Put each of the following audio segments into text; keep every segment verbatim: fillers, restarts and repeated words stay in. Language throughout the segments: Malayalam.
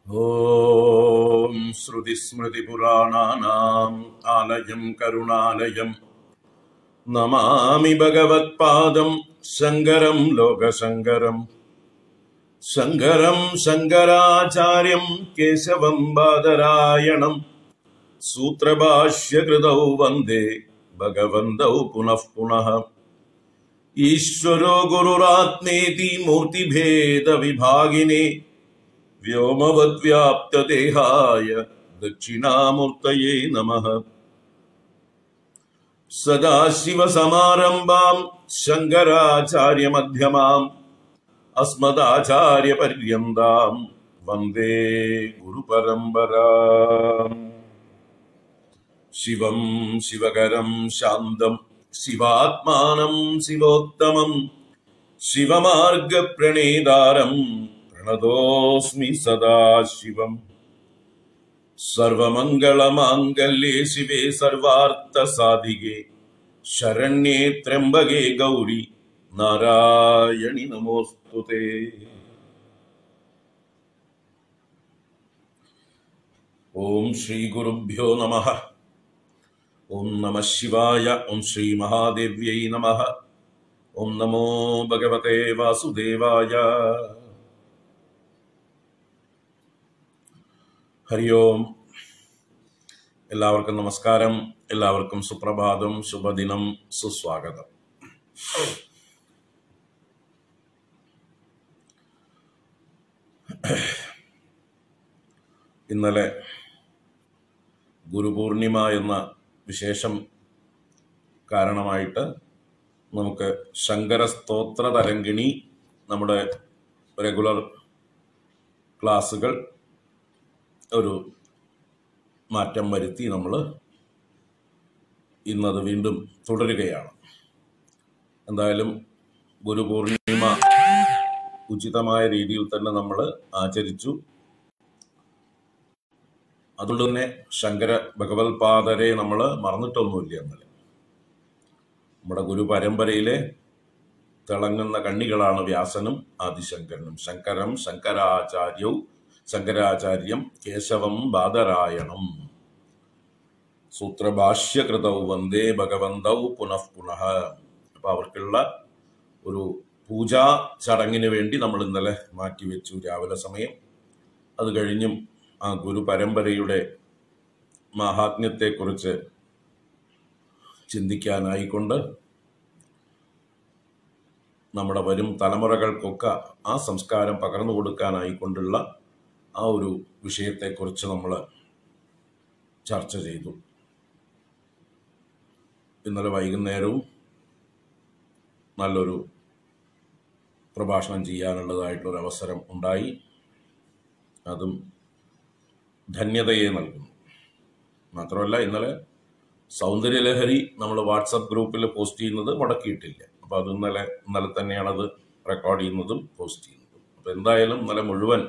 ഓം ശ്രുതിസ്മൃതിപുരാണാനാം ആലയം കരുണാലയം നമാമി ഭഗവത്പാദം ശങ്കരം ലോകശങ്കരം. ശങ്കരം ശങ്കരാചാര്യം കേശവം ബാദരായണം സൂത്രഭാഷ്യകൃതൗ വന്ദേ ഭഗവന്തൗ പുനഃ പുനഃ. ഈശ്വരോ ഗുരുരാത്മേതി മൂർത്തിഭേദ വിഭാഗിനേ വ്യോമവദ്വ്യാപ്തദേഹായ ദക്ഷിണാമൂർത്തയേ നമഃ. സദാശിവസമാരംഭാം ശങ്കരാചാര്യമധ്യമാം അസ്മദാചാര്യപര്യന്താം വന്ദേ ഗുരുപരമ്പരാം. ശിവം ശിവകരം ശാന്തം ശിവാത്മാനം ശിവോത്തമം ശിവമാർഗപ്രണേതാരം പ്രണതോസ്മി സദാശിവം. സർവമംഗളമാംഗല്യേ ശിവേ സർവാർത്ഥസാധികേ ശരണ്യേ ത്രയംബകേ ഗൗരി നാരായണി നമോസ്തുതേ. ഓം ശ്രീ ഗുരുഭ്യോ നമഃ. ഓം നമഃ ശിവായ. ഓം ശ്രീ മഹാദേവ്യൈ നമഃ. ഓം നമോ ഭഗവതേ വാസുദേവായ. ഹരി ഓം. എല്ലാവർക്കും നമസ്കാരം. എല്ലാവർക്കും സുപ്രഭാതം, ശുഭദിനം, സുസ്വാഗതം. ഇന്നലെ ഗുരുപൂർണിമ എന്ന വിശേഷം കാരണമായിട്ട് നമുക്ക് ശങ്കര സ്തോത്ര തരംഗിണി നമ്മുടെ റെഗുലർ ക്ലാസ്സുകൾ ഒരു മാറ്റം വരുത്തി നമ്മൾ ഇന്നത് വീണ്ടും തുടരുകയാണ്. എന്തായാലും ഗുരുപൂർണിമ ഉചിതമായ രീതിയിൽ തന്നെ നമ്മൾ ആചരിച്ചു. അതുകൊണ്ട് തന്നെ ശങ്കര ഭഗവത്പാദരെ നമ്മൾ മറന്നിട്ടൊന്നുമില്ല. എന്നല്ല, നമ്മുടെ ഗുരു പരമ്പരയിലെ തിളങ്ങുന്ന കണ്ണികളാണ് വ്യാസനും ആദിശങ്കരനും. ശങ്കരം ശങ്കരാചാര്യൗ ശങ്കരാചാര്യം കേശവം ബാദരായണം സൂത്രഭാഷ്യകൃതൗ വന്ദേ ഭഗവന്തൗ പുനഃ പുനഃ. അപ്പൊ അവർക്കുള്ള ഒരു പൂജാ ചടങ്ങിന് വേണ്ടി നമ്മൾ ഇന്നലെ മാറ്റിവെച്ചു രാവിലെ സമയം. അത് കഴിഞ്ഞും ആ ഗുരു പരമ്പരയുടെ മഹാത്മ്യത്തെക്കുറിച്ച് ചിന്തിക്കാനായിക്കൊണ്ട് നമ്മുടെ വരും തലമുറകൾക്കൊക്കെ ആ സംസ്കാരം പകർന്നു കൊടുക്കാനായിക്കൊണ്ടുള്ള ആ ഒരു വിഷയത്തെക്കുറിച്ച് നമ്മൾ ചർച്ച ചെയ്തു. ഇന്നലെ വൈകുന്നേരവും നല്ലൊരു പ്രഭാഷണം ചെയ്യാനുള്ളതായിട്ടൊരു അവസരം ഉണ്ടായി. അതും ധന്യതയെ നൽകുന്നു. മാത്രമല്ല, ഇന്നലെ സൗന്ദര്യലഹരി നമ്മൾ വാട്സപ്പ് ഗ്രൂപ്പിൽ പോസ്റ്റ് ചെയ്യുന്നത് മുടക്കിയിട്ടില്ല. അപ്പം അത് ഇന്നലെ ഇന്നലെ തന്നെയാണത് റെക്കോർഡ് ചെയ്യുന്നതും പോസ്റ്റ് ചെയ്യുന്നതും. അപ്പം എന്തായാലും ഇന്നലെ മുഴുവൻ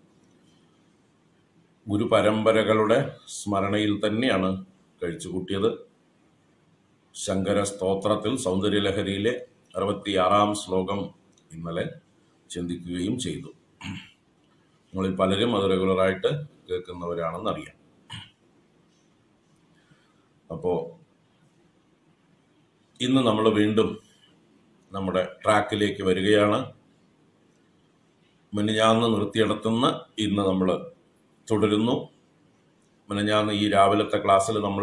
ഗുരുപരമ്പരകളുടെ സ്മരണയിൽ തന്നെയാണ് കഴിച്ചു കൂട്ടിയത്. ശങ്കര സ്തോത്രത്തിൽ സൗന്ദര്യലഹരിയിലെ അറുപത്തിയാറാം ശ്ലോകം ഇന്നലെ ചിന്തിക്കുകയും ചെയ്തു. നിങ്ങളിൽ പലരും അത് റെഗുലറായിട്ട് കേൾക്കുന്നവരാണെന്നറിയാം. അപ്പോൾ ഇന്ന് നമ്മൾ വീണ്ടും നമ്മുടെ ട്രാക്കിലേക്ക് വരികയാണ്. മിനിഞ്ഞാന്ന് നിർത്തിയിടത്തുനിന്ന് ഇന്ന് നമ്മൾ തുടരുന്നു. മിനിഞ്ഞാന്ന് ഈ രാവിലത്തെ ക്ലാസ്സിൽ നമ്മൾ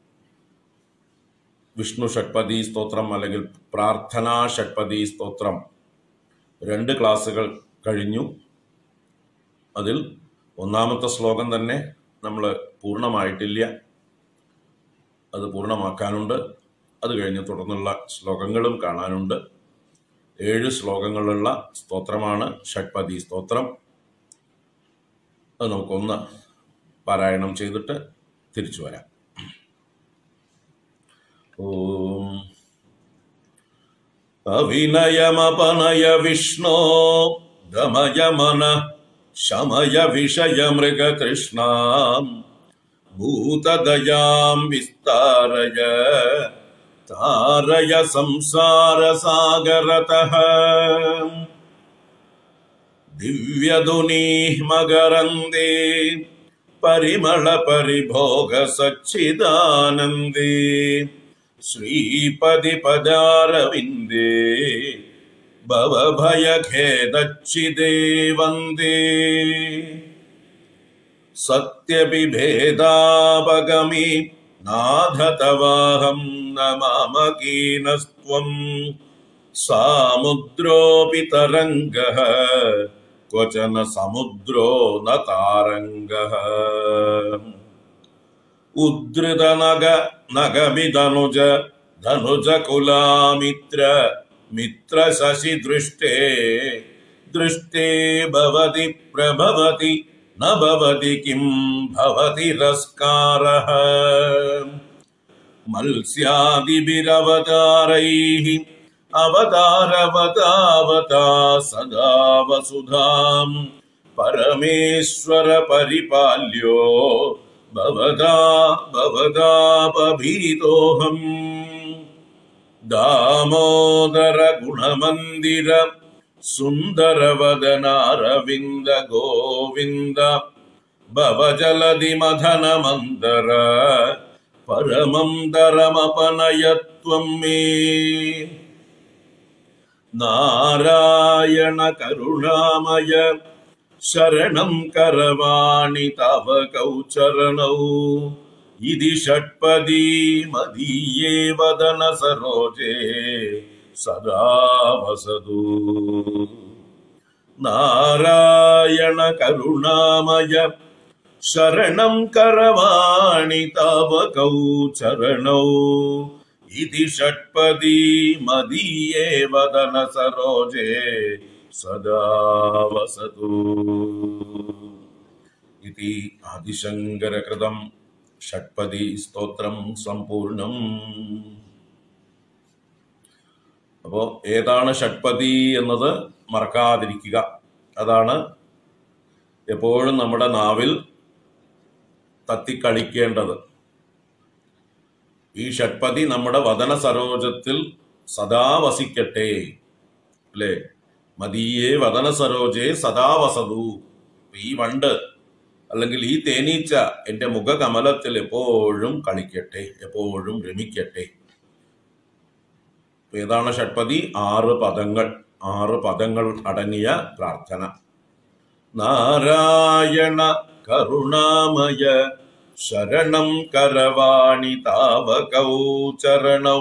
വിഷ്ണു ഷഡ്പദി സ്തോത്രം അല്ലെങ്കിൽ പ്രാർത്ഥനാ ഷഡ്പദി സ്തോത്രം രണ്ട് ക്ലാസ്സുകൾ കഴിഞ്ഞു. അതിൽ ഒന്നാമത്തെ ശ്ലോകം തന്നെ നമ്മൾ പൂർണ്ണമായിട്ടില്ല, അത് പൂർണ്ണമാക്കാനുണ്ട്. അത് കഴിഞ്ഞ് തുടർന്നുള്ള ശ്ലോകങ്ങളും കാണാനുണ്ട്. ഏഴ് ശ്ലോകങ്ങളുള്ള സ്തോത്രമാണ് ഷഡ്പദി സ്തോത്രം. അത് നമുക്കൊന്ന് പാരായണം ചെയ്തിട്ട് തിരിച്ചു വരാം. ഓം അവിനയമപനയ വിഷ്ണോ ദമയമന ശമയ വിഷയ മൃഗതൃഷ്ണാം ഭൂതദയാം വിസ്താരയ താരയ സംസാരസാഗരതഃ ദിവ്യധുനീ മകരന്ദേ പരിമള പരിഭോഗ സച്ചിദാനന്ദേ ശ്രീപതി പദാരവിന്ദേ ഭവഭയഖേദച്ഛിദേ വന്ദേ സത്യവിഭേദാപഗമി നാഥ തവാഹം നമാമകീനസ്ത്വം സാമുദ്രോപി തരംഗഃ ക്വചന സമുദ്രോ ന താരംഗഃ ഉദ്ധൃതനഗ നഗമിതനുജ ധനുജ കുലാമിത്ര മിത്ര ശശി ദൃഷ്ടേ ദൃഷ്ടേ ഭവതി പ്രഭവതി ന ഭവതി കിം ഭവതി രസ്കാരഃ മത്സ്യാദിഭിരവതാരൈഃ അവതാരവതാവതാ സദാ വസുധാം പരമേശ്വര പരിപാല്യോ ഭവതാ ഭവതാപഭീതോഹം ദാമോദര ഗുണമന്ദിര സുന്ദരവദനാരവിന്ദ ഗോവിന്ദ ഭവജലധി മഥന മന്ദര പരമം ദരമപനയത്വം മേ നാരായണ കരുണാമയ ശരണം കരവാണി തവ കൗചരണൗ ഇതി ഷട്പദീ മദീയേ വദന സരോജേ സദാ വസതു നാരായണ കരുണാമയ ശരണം കരവാണി തവ കൗചരണൗ ഇതി ഷട്പദീ മദീയേ വദന സരോജേ സദാ വസതു ഇതി ആദിശങ്കരകൃതം ഷട്പദി സ്തോത്രം സമ്പൂർണം. അപ്പോ ഏതാണ് ഷട്പദി എന്നത് മറക്കാതിരിക്കുക. അതാണ് എപ്പോഴും നമ്മുടെ നാവിൽ തത്തിക്കളിക്കേണ്ടത്. ഈ ഷട്പദി നമ്മുടെ വദന സരോജത്തിൽ സദാ വസിക്കട്ടെ, അല്ലേ? മദീയേ വദന സരോജേ സദാ വസതു. ഈ വണ്ട് അല്ലെങ്കിൽ ഈ തേനീച്ച എന്റെ മുഖകമലത്തിൽ എപ്പോഴും കളിക്കട്ടെ, എപ്പോഴും രമിക്കട്ടെ. ഏതാണ് ഷട്പദി? ആറ് പദങ്ങൾ, ആറ് പദങ്ങൾ അടങ്ങിയ പ്രാർത്ഥന. നാരായണ കരുണാമയ ശരണം കരവാണി താവ കൗചരണൗ.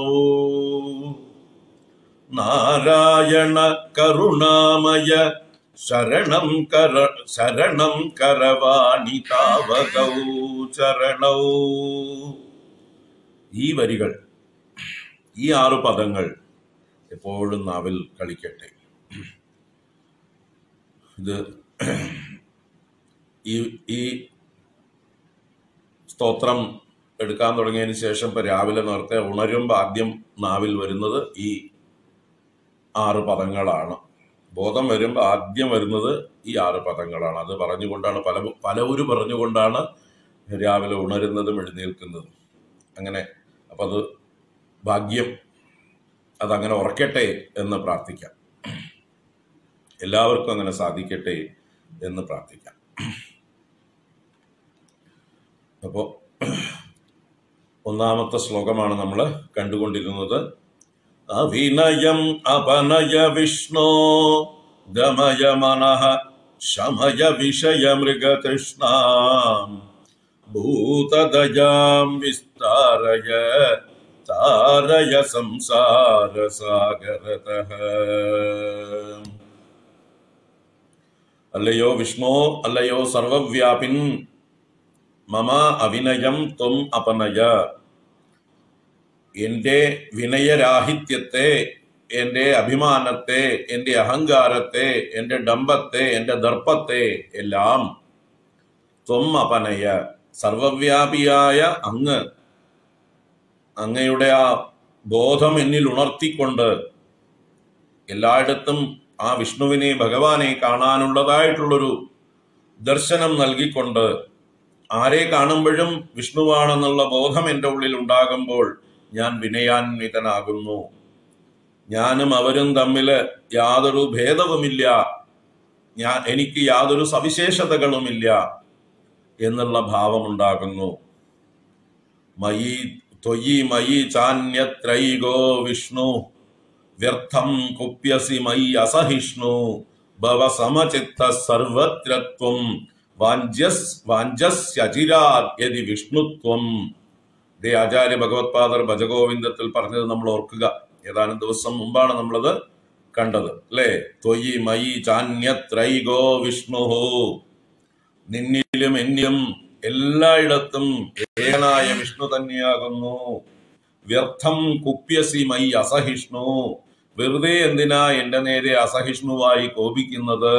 നാരായണ കരുണാമയ ശരണം കര ശരണം കരവാണി താവ കൗചരണൗ. ഈ വരികൾ, ഈ ആറു പദങ്ങൾ എപ്പോഴും നാവിൽ കളിക്കട്ടെ. ഇത് ഈ ഈ സ്തോത്രം എടുക്കാൻ തുടങ്ങിയതിന് ശേഷം ഇപ്പൊ രാവിലെ നേരത്തെ ഉണരുമ്പോൾ ആദ്യം നാവിൽ വരുന്നത് ഈ ആറ് പദങ്ങളാണ്. ബോധം വരുമ്പോൾ ആദ്യം വരുന്നത് ഈ ആറ് പദങ്ങളാണ്. അത് പറഞ്ഞുകൊണ്ടാണ് പല പലവരും പറഞ്ഞുകൊണ്ടാണ് രാവിലെ ഉണരുന്നതും എഴുന്നേൽക്കുന്നതും. അങ്ങനെ അപ്പൊ അത് ഭാഗ്യം, അതങ്ങനെ ഉറക്കട്ടെ എന്ന് പ്രാർത്ഥിക്കാം. എല്ലാവർക്കും അങ്ങനെ സാധിക്കട്ടെ എന്ന് പ്രാർത്ഥിക്കാം. അപ്പോ ഒന്നാമത്തെ ശ്ലോകമാണ് നമ്മൾ കണ്ടുകൊണ്ടിരുന്നത്. അവിനയം അപനയ വിഷ്ണോ ഗമയ മനഃ ശമയ വിഷയ മൃഗതൃഷ്ണാം ഭൂതദയാം വിസ്താരയ താരയ സംസാര സാഗരതഃ. അല്ലയോ വിഷ്ണു, അല്ലയോ സർവവ്യാപിൻ, മമ അവിനയം ത്വം അപനയ. എന്റെ വിനയരാഹിത്യത്തെ, എന്റെ അഭിമാനത്തെ, എന്റെ അഹങ്കാരത്തെ, എന്റെ ഡംബത്തെ, എന്റെ ദർപ്പത്തെ എല്ലാം ത്വം അപനയ, സർവവ്യാപിയായ അങ്ങ്, അങ്ങയുടെ ആ ബോധം എന്നിൽ ഉണർത്തിക്കൊണ്ട് എല്ലായിടത്തും ആ വിഷ്ണുവിനെ, ഭഗവാനെ കാണാനുള്ളതായിട്ടുള്ളൊരു ദർശനം നൽകിക്കൊണ്ട്, ആരെ കാണുമ്പോഴും വിഷ്ണുവാണെന്നുള്ള ബോധം എൻ്റെ ഉള്ളിൽ ഉണ്ടാകുമ്പോൾ ഞാൻ വിനയാന്വിതനാകുന്നു. ഞാനും അവരും തമ്മിൽ യാതൊരു ഭേദവുമില്ല ഞാൻ എനിക്ക് യാതൊരു സവിശേഷതകളുമില്ല എന്നുള്ള ഭാവമുണ്ടാകുന്നു. മയി ത്വയി മയി ചാന്യത്രൈകോ വിഷ്ണു വ്യർത്ഥം കുപ്യസി മയി അസഹിഷ്ണു ഭവ സമചിത്ത സർവത്രത്വം വാഞ്ജസ് വാഞ്ജസ്യചിരാത് യതി വിഷ്ണുത്വം. ഇതേ ആചാര്യ ഭഗവത്പാദർ ഭജഗോവിന്ദത്തിൽ പറഞ്ഞത് നമ്മൾ ഓർക്കുക. ഏതാനും ദിവസം മുമ്പാണ് നമ്മളത് കണ്ടത് അല്ലേ? ത്വയി മയി ചാന്യത്രൈകോ വിഷ്ണു, നിന്നിലും എന്നിലും എല്ലായിടത്തും ഏകനായ വിഷ്ണു തന്നെയാകുന്നു. വ്യർത്ഥം കുപ്യസി മയി അസഹിഷ്ണു, വെറുതെ എന്തിനാ എന്റെ നേരെ അസഹിഷ്ണുവായി കോപിക്കുന്നത്?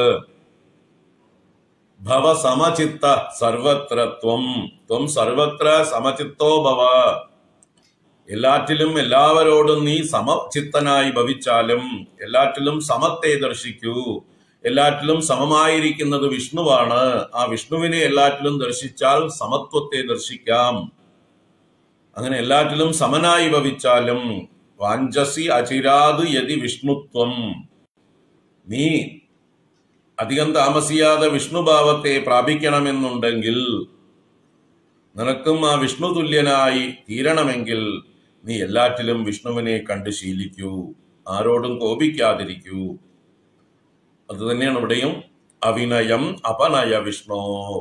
ഭവ സമചിത്ത സർവത്രത്വം, ത്വം സർവത്ര സമചിത്തോ ഭവ, എല്ലാറ്റിലും എല്ലാവരോടും നീ സമചിത്തനായി ഭവിച്ചാലും എല്ലാറ്റിലും സമത്തെ ദർശിക്കൂ. എല്ലാറ്റിലും സമമായിരിക്കുന്നത് വിഷ്ണുവാണ്. ആ വിഷ്ണുവിനെ എല്ലാറ്റിലും ദർശിച്ചാൽ സമത്വത്തെ ദർശിക്കാം. അങ്ങനെ എല്ലാറ്റിലും സമനായി ഭവിച്ചാലും വാഞ്ചസി അചിരാത് യതി വിഷ്ണുത്വം, നീ അധികം താമസിയാതെ വിഷ്ണുഭാവത്തെ പ്രാപിക്കണമെന്നുണ്ടെങ്കിൽ, നിനക്കും ആ വിഷ്ണു തുല്യനായി തീരണമെങ്കിൽ നീ എല്ലാറ്റിലും വിഷ്ണുവിനെ കണ്ട് ശീലിക്കൂ, ആരോടും കോപിക്കാതിരിക്കൂ. അത് തന്നെയാണ് ഇവിടെയും അവിനയം അപനയ വിഷ്ണു.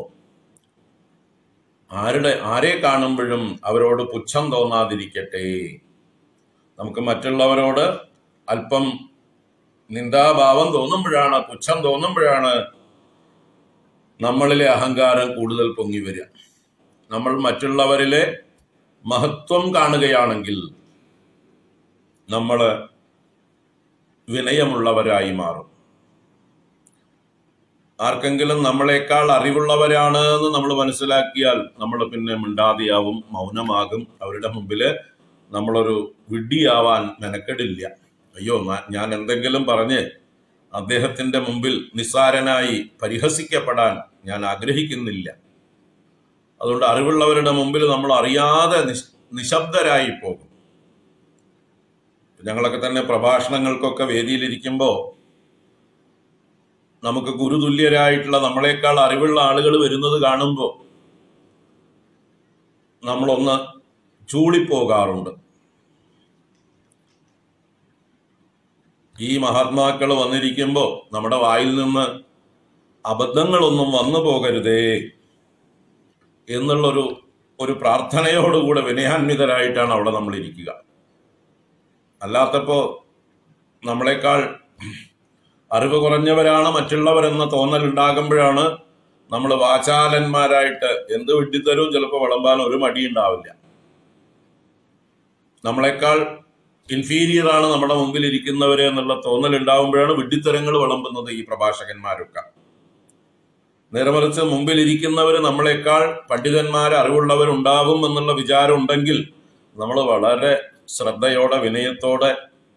ആരുടെ ആരെ കാണുമ്പോഴും അവരോട് പുച്ഛം തോന്നാതിരിക്കട്ടെ. നമുക്ക് മറ്റുള്ളവരോട് അല്പം നിന്ദാഭാവം തോന്നുമ്പോഴാണ്, പുച്ഛം തോന്നുമ്പോഴാണ് നമ്മളിലെ അഹങ്കാരം കൂടുതൽ പൊങ്ങി വരിക. നമ്മൾ മറ്റുള്ളവരിലെ മഹത്വം കാണുകയാണെങ്കിൽ നമ്മൾ വിനയമുള്ളവരായി മാറും. ആർക്കെങ്കിലും നമ്മളെക്കാൾ അറിവുള്ളവരാണ് എന്ന് നമ്മൾ മനസ്സിലാക്കിയാൽ നമ്മൾ പിന്നെ മിണ്ടാതെയാവും, മൗനമാകും. അവരുടെ മുമ്പില് നമ്മളൊരു വിഡ്ഢിയാവാൻ മെനക്കെടില്ല. അയ്യോ, ഞാൻ എന്തെങ്കിലും പറഞ്ഞ് അദ്ദേഹത്തിന്റെ മുമ്പിൽ നിസ്സാരനായി പരിഹസിക്കപ്പെടാൻ ഞാൻ ആഗ്രഹിക്കുന്നില്ല. അതുകൊണ്ട് അറിവുള്ളവരുടെ മുമ്പിൽ നമ്മൾ അറിയാതെ നിശബ്ദരായി പോകും. ഞങ്ങളൊക്കെ തന്നെ പ്രഭാഷണങ്ങൾക്കൊക്കെ വേദിയിലിരിക്കുമ്പോൾ നമുക്ക് ഗുരുതുല്യരായിട്ടുള്ള നമ്മളെക്കാൾ അറിവുള്ള ആളുകൾ വരുന്നത് കാണുമ്പോൾ നമ്മളൊന്ന് ചൂളിപ്പോകാറുണ്ട്. ഈ മഹാത്മാക്കൾ വന്നിരിക്കുമ്പോൾ നമ്മുടെ വായിൽ നിന്ന് അബദ്ധങ്ങളൊന്നും വന്നു പോകരുതേ എന്നുള്ളൊരു ഒരു പ്രാർത്ഥനയോടുകൂടെ വിനയാന്വിതരായിട്ടാണ് അവിടെ നമ്മൾ ഇരിക്കുക. അല്ലാത്തപ്പോ നമ്മളെക്കാൾ അറിവ് കുറഞ്ഞവരാണ് മറ്റുള്ളവരെന്ന തോന്നൽ ഉണ്ടാകുമ്പോഴാണ് നമ്മൾ വാചാലന്മാരായിട്ട് എന്ത് വിഡ്ഢിത്തരവും ചിലപ്പോൾ വിളമ്പാൻ ഒരു മടി ഉണ്ടാവില്ല. നമ്മളെക്കാൾ ഇൻഫീരിയർ ആണ് നമ്മുടെ മുമ്പിൽ ഇരിക്കുന്നവര് എന്നുള്ള തോന്നൽ ഉണ്ടാവുമ്പോഴാണ് വിഡ്ഢിത്തരങ്ങൾ വിളമ്പുന്നത് ഈ പ്രഭാഷകന്മാരൊക്കെ. നേരെ മറിച്ച് മുമ്പിൽ ഇരിക്കുന്നവര് നമ്മളെക്കാൾ പണ്ഡിതന്മാര് അറിവുള്ളവരുണ്ടാവും എന്നുള്ള വിചാരം ഉണ്ടെങ്കിൽ നമ്മൾ വളരെ ശ്രദ്ധയോടെ വിനയത്തോടെ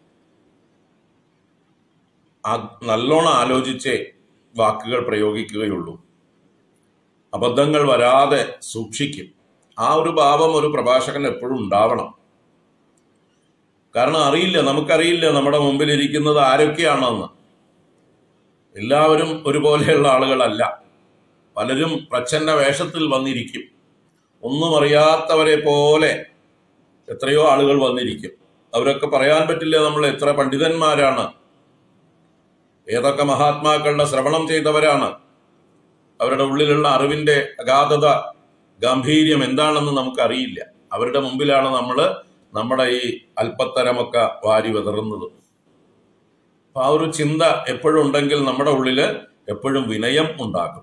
നല്ലോണം ആലോചിച്ചേ വാക്കുകൾ പ്രയോഗിക്കുകയുള്ളൂ. അബദ്ധങ്ങൾ വരാതെ സൂക്ഷിക്കും. ആ ഒരു ഭാവം ഒരു പ്രഭാഷകൻ എപ്പോഴും ഉണ്ടാവണം. കാരണം അറിയില്ല, നമുക്കറിയില്ല നമ്മുടെ മുമ്പിൽ ഇരിക്കുന്നത് ആരൊക്കെയാണെന്ന്. എല്ലാവരും ഒരുപോലെയുള്ള ആളുകളല്ല. പലരും പ്രച്ഛന്ന വേഷത്തിൽ വന്നിരിക്കും. ഒന്നും അറിയാത്തവരെ പോലെ എത്രയോ ആളുകൾ വന്നിരിക്കും. അവരൊക്കെ പറയാൻ പറ്റില്ല നമ്മൾ എത്ര പണ്ഡിതന്മാരാണ്, ഏതൊക്കെ മഹാത്മാക്കളുടെ ശ്രവണം ചെയ്തവരാണ്, അവരുടെ ഉള്ളിലുള്ള അറിവിന്റെ അഗാധത ഗാംഭീര്യം എന്താണെന്ന് നമുക്കറിയില്ല. അവരുടെ മുമ്പിലാണ് നമ്മൾ നമ്മുടെ ഈ അല്പത്തരമൊക്കെ വാരി വിതറുന്നത്. അപ്പൊ ആ ഒരു ചിന്ത എപ്പോഴും ഉണ്ടെങ്കിൽ നമ്മുടെ ഉള്ളില് എപ്പോഴും വിനയം ഉണ്ടാകും.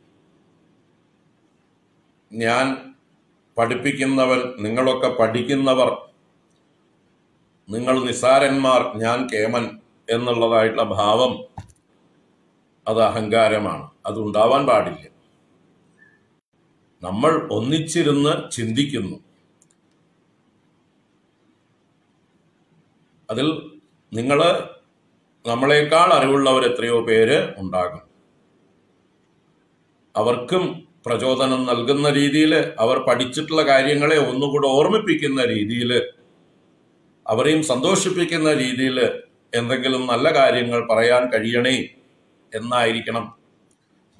ഞാൻ പഠിപ്പിക്കുന്നവൻ, നിങ്ങളൊക്കെ പഠിക്കുന്നവർ, നിങ്ങൾ നിസാരന്മാർ, ഞാൻ കേമൻ എന്നുള്ളതായിട്ടുള്ള ഭാവം അത് അഹങ്കാരമാണ്. അതുണ്ടാവാൻ പാടില്ല. നമ്മൾ ഒന്നിച്ചിരുന്ന് ചിന്തിക്കുന്നു. അതിൽ നിങ്ങള് നമ്മളെക്കാൾ അറിവുള്ളവർ എത്രയോ പേര് ഉണ്ടാകും. അവർക്കും പ്രചോദനം നൽകുന്ന രീതിയിൽ, അവർ പഠിച്ചിട്ടുള്ള കാര്യങ്ങളെ ഒന്നുകൂടെ ഓർമ്മിപ്പിക്കുന്ന രീതിയിൽ, അവരെയും സന്തോഷിപ്പിക്കുന്ന രീതിയിൽ എന്തെങ്കിലും നല്ല കാര്യങ്ങൾ പറയാൻ കഴിയണേ എന്നായിരിക്കണം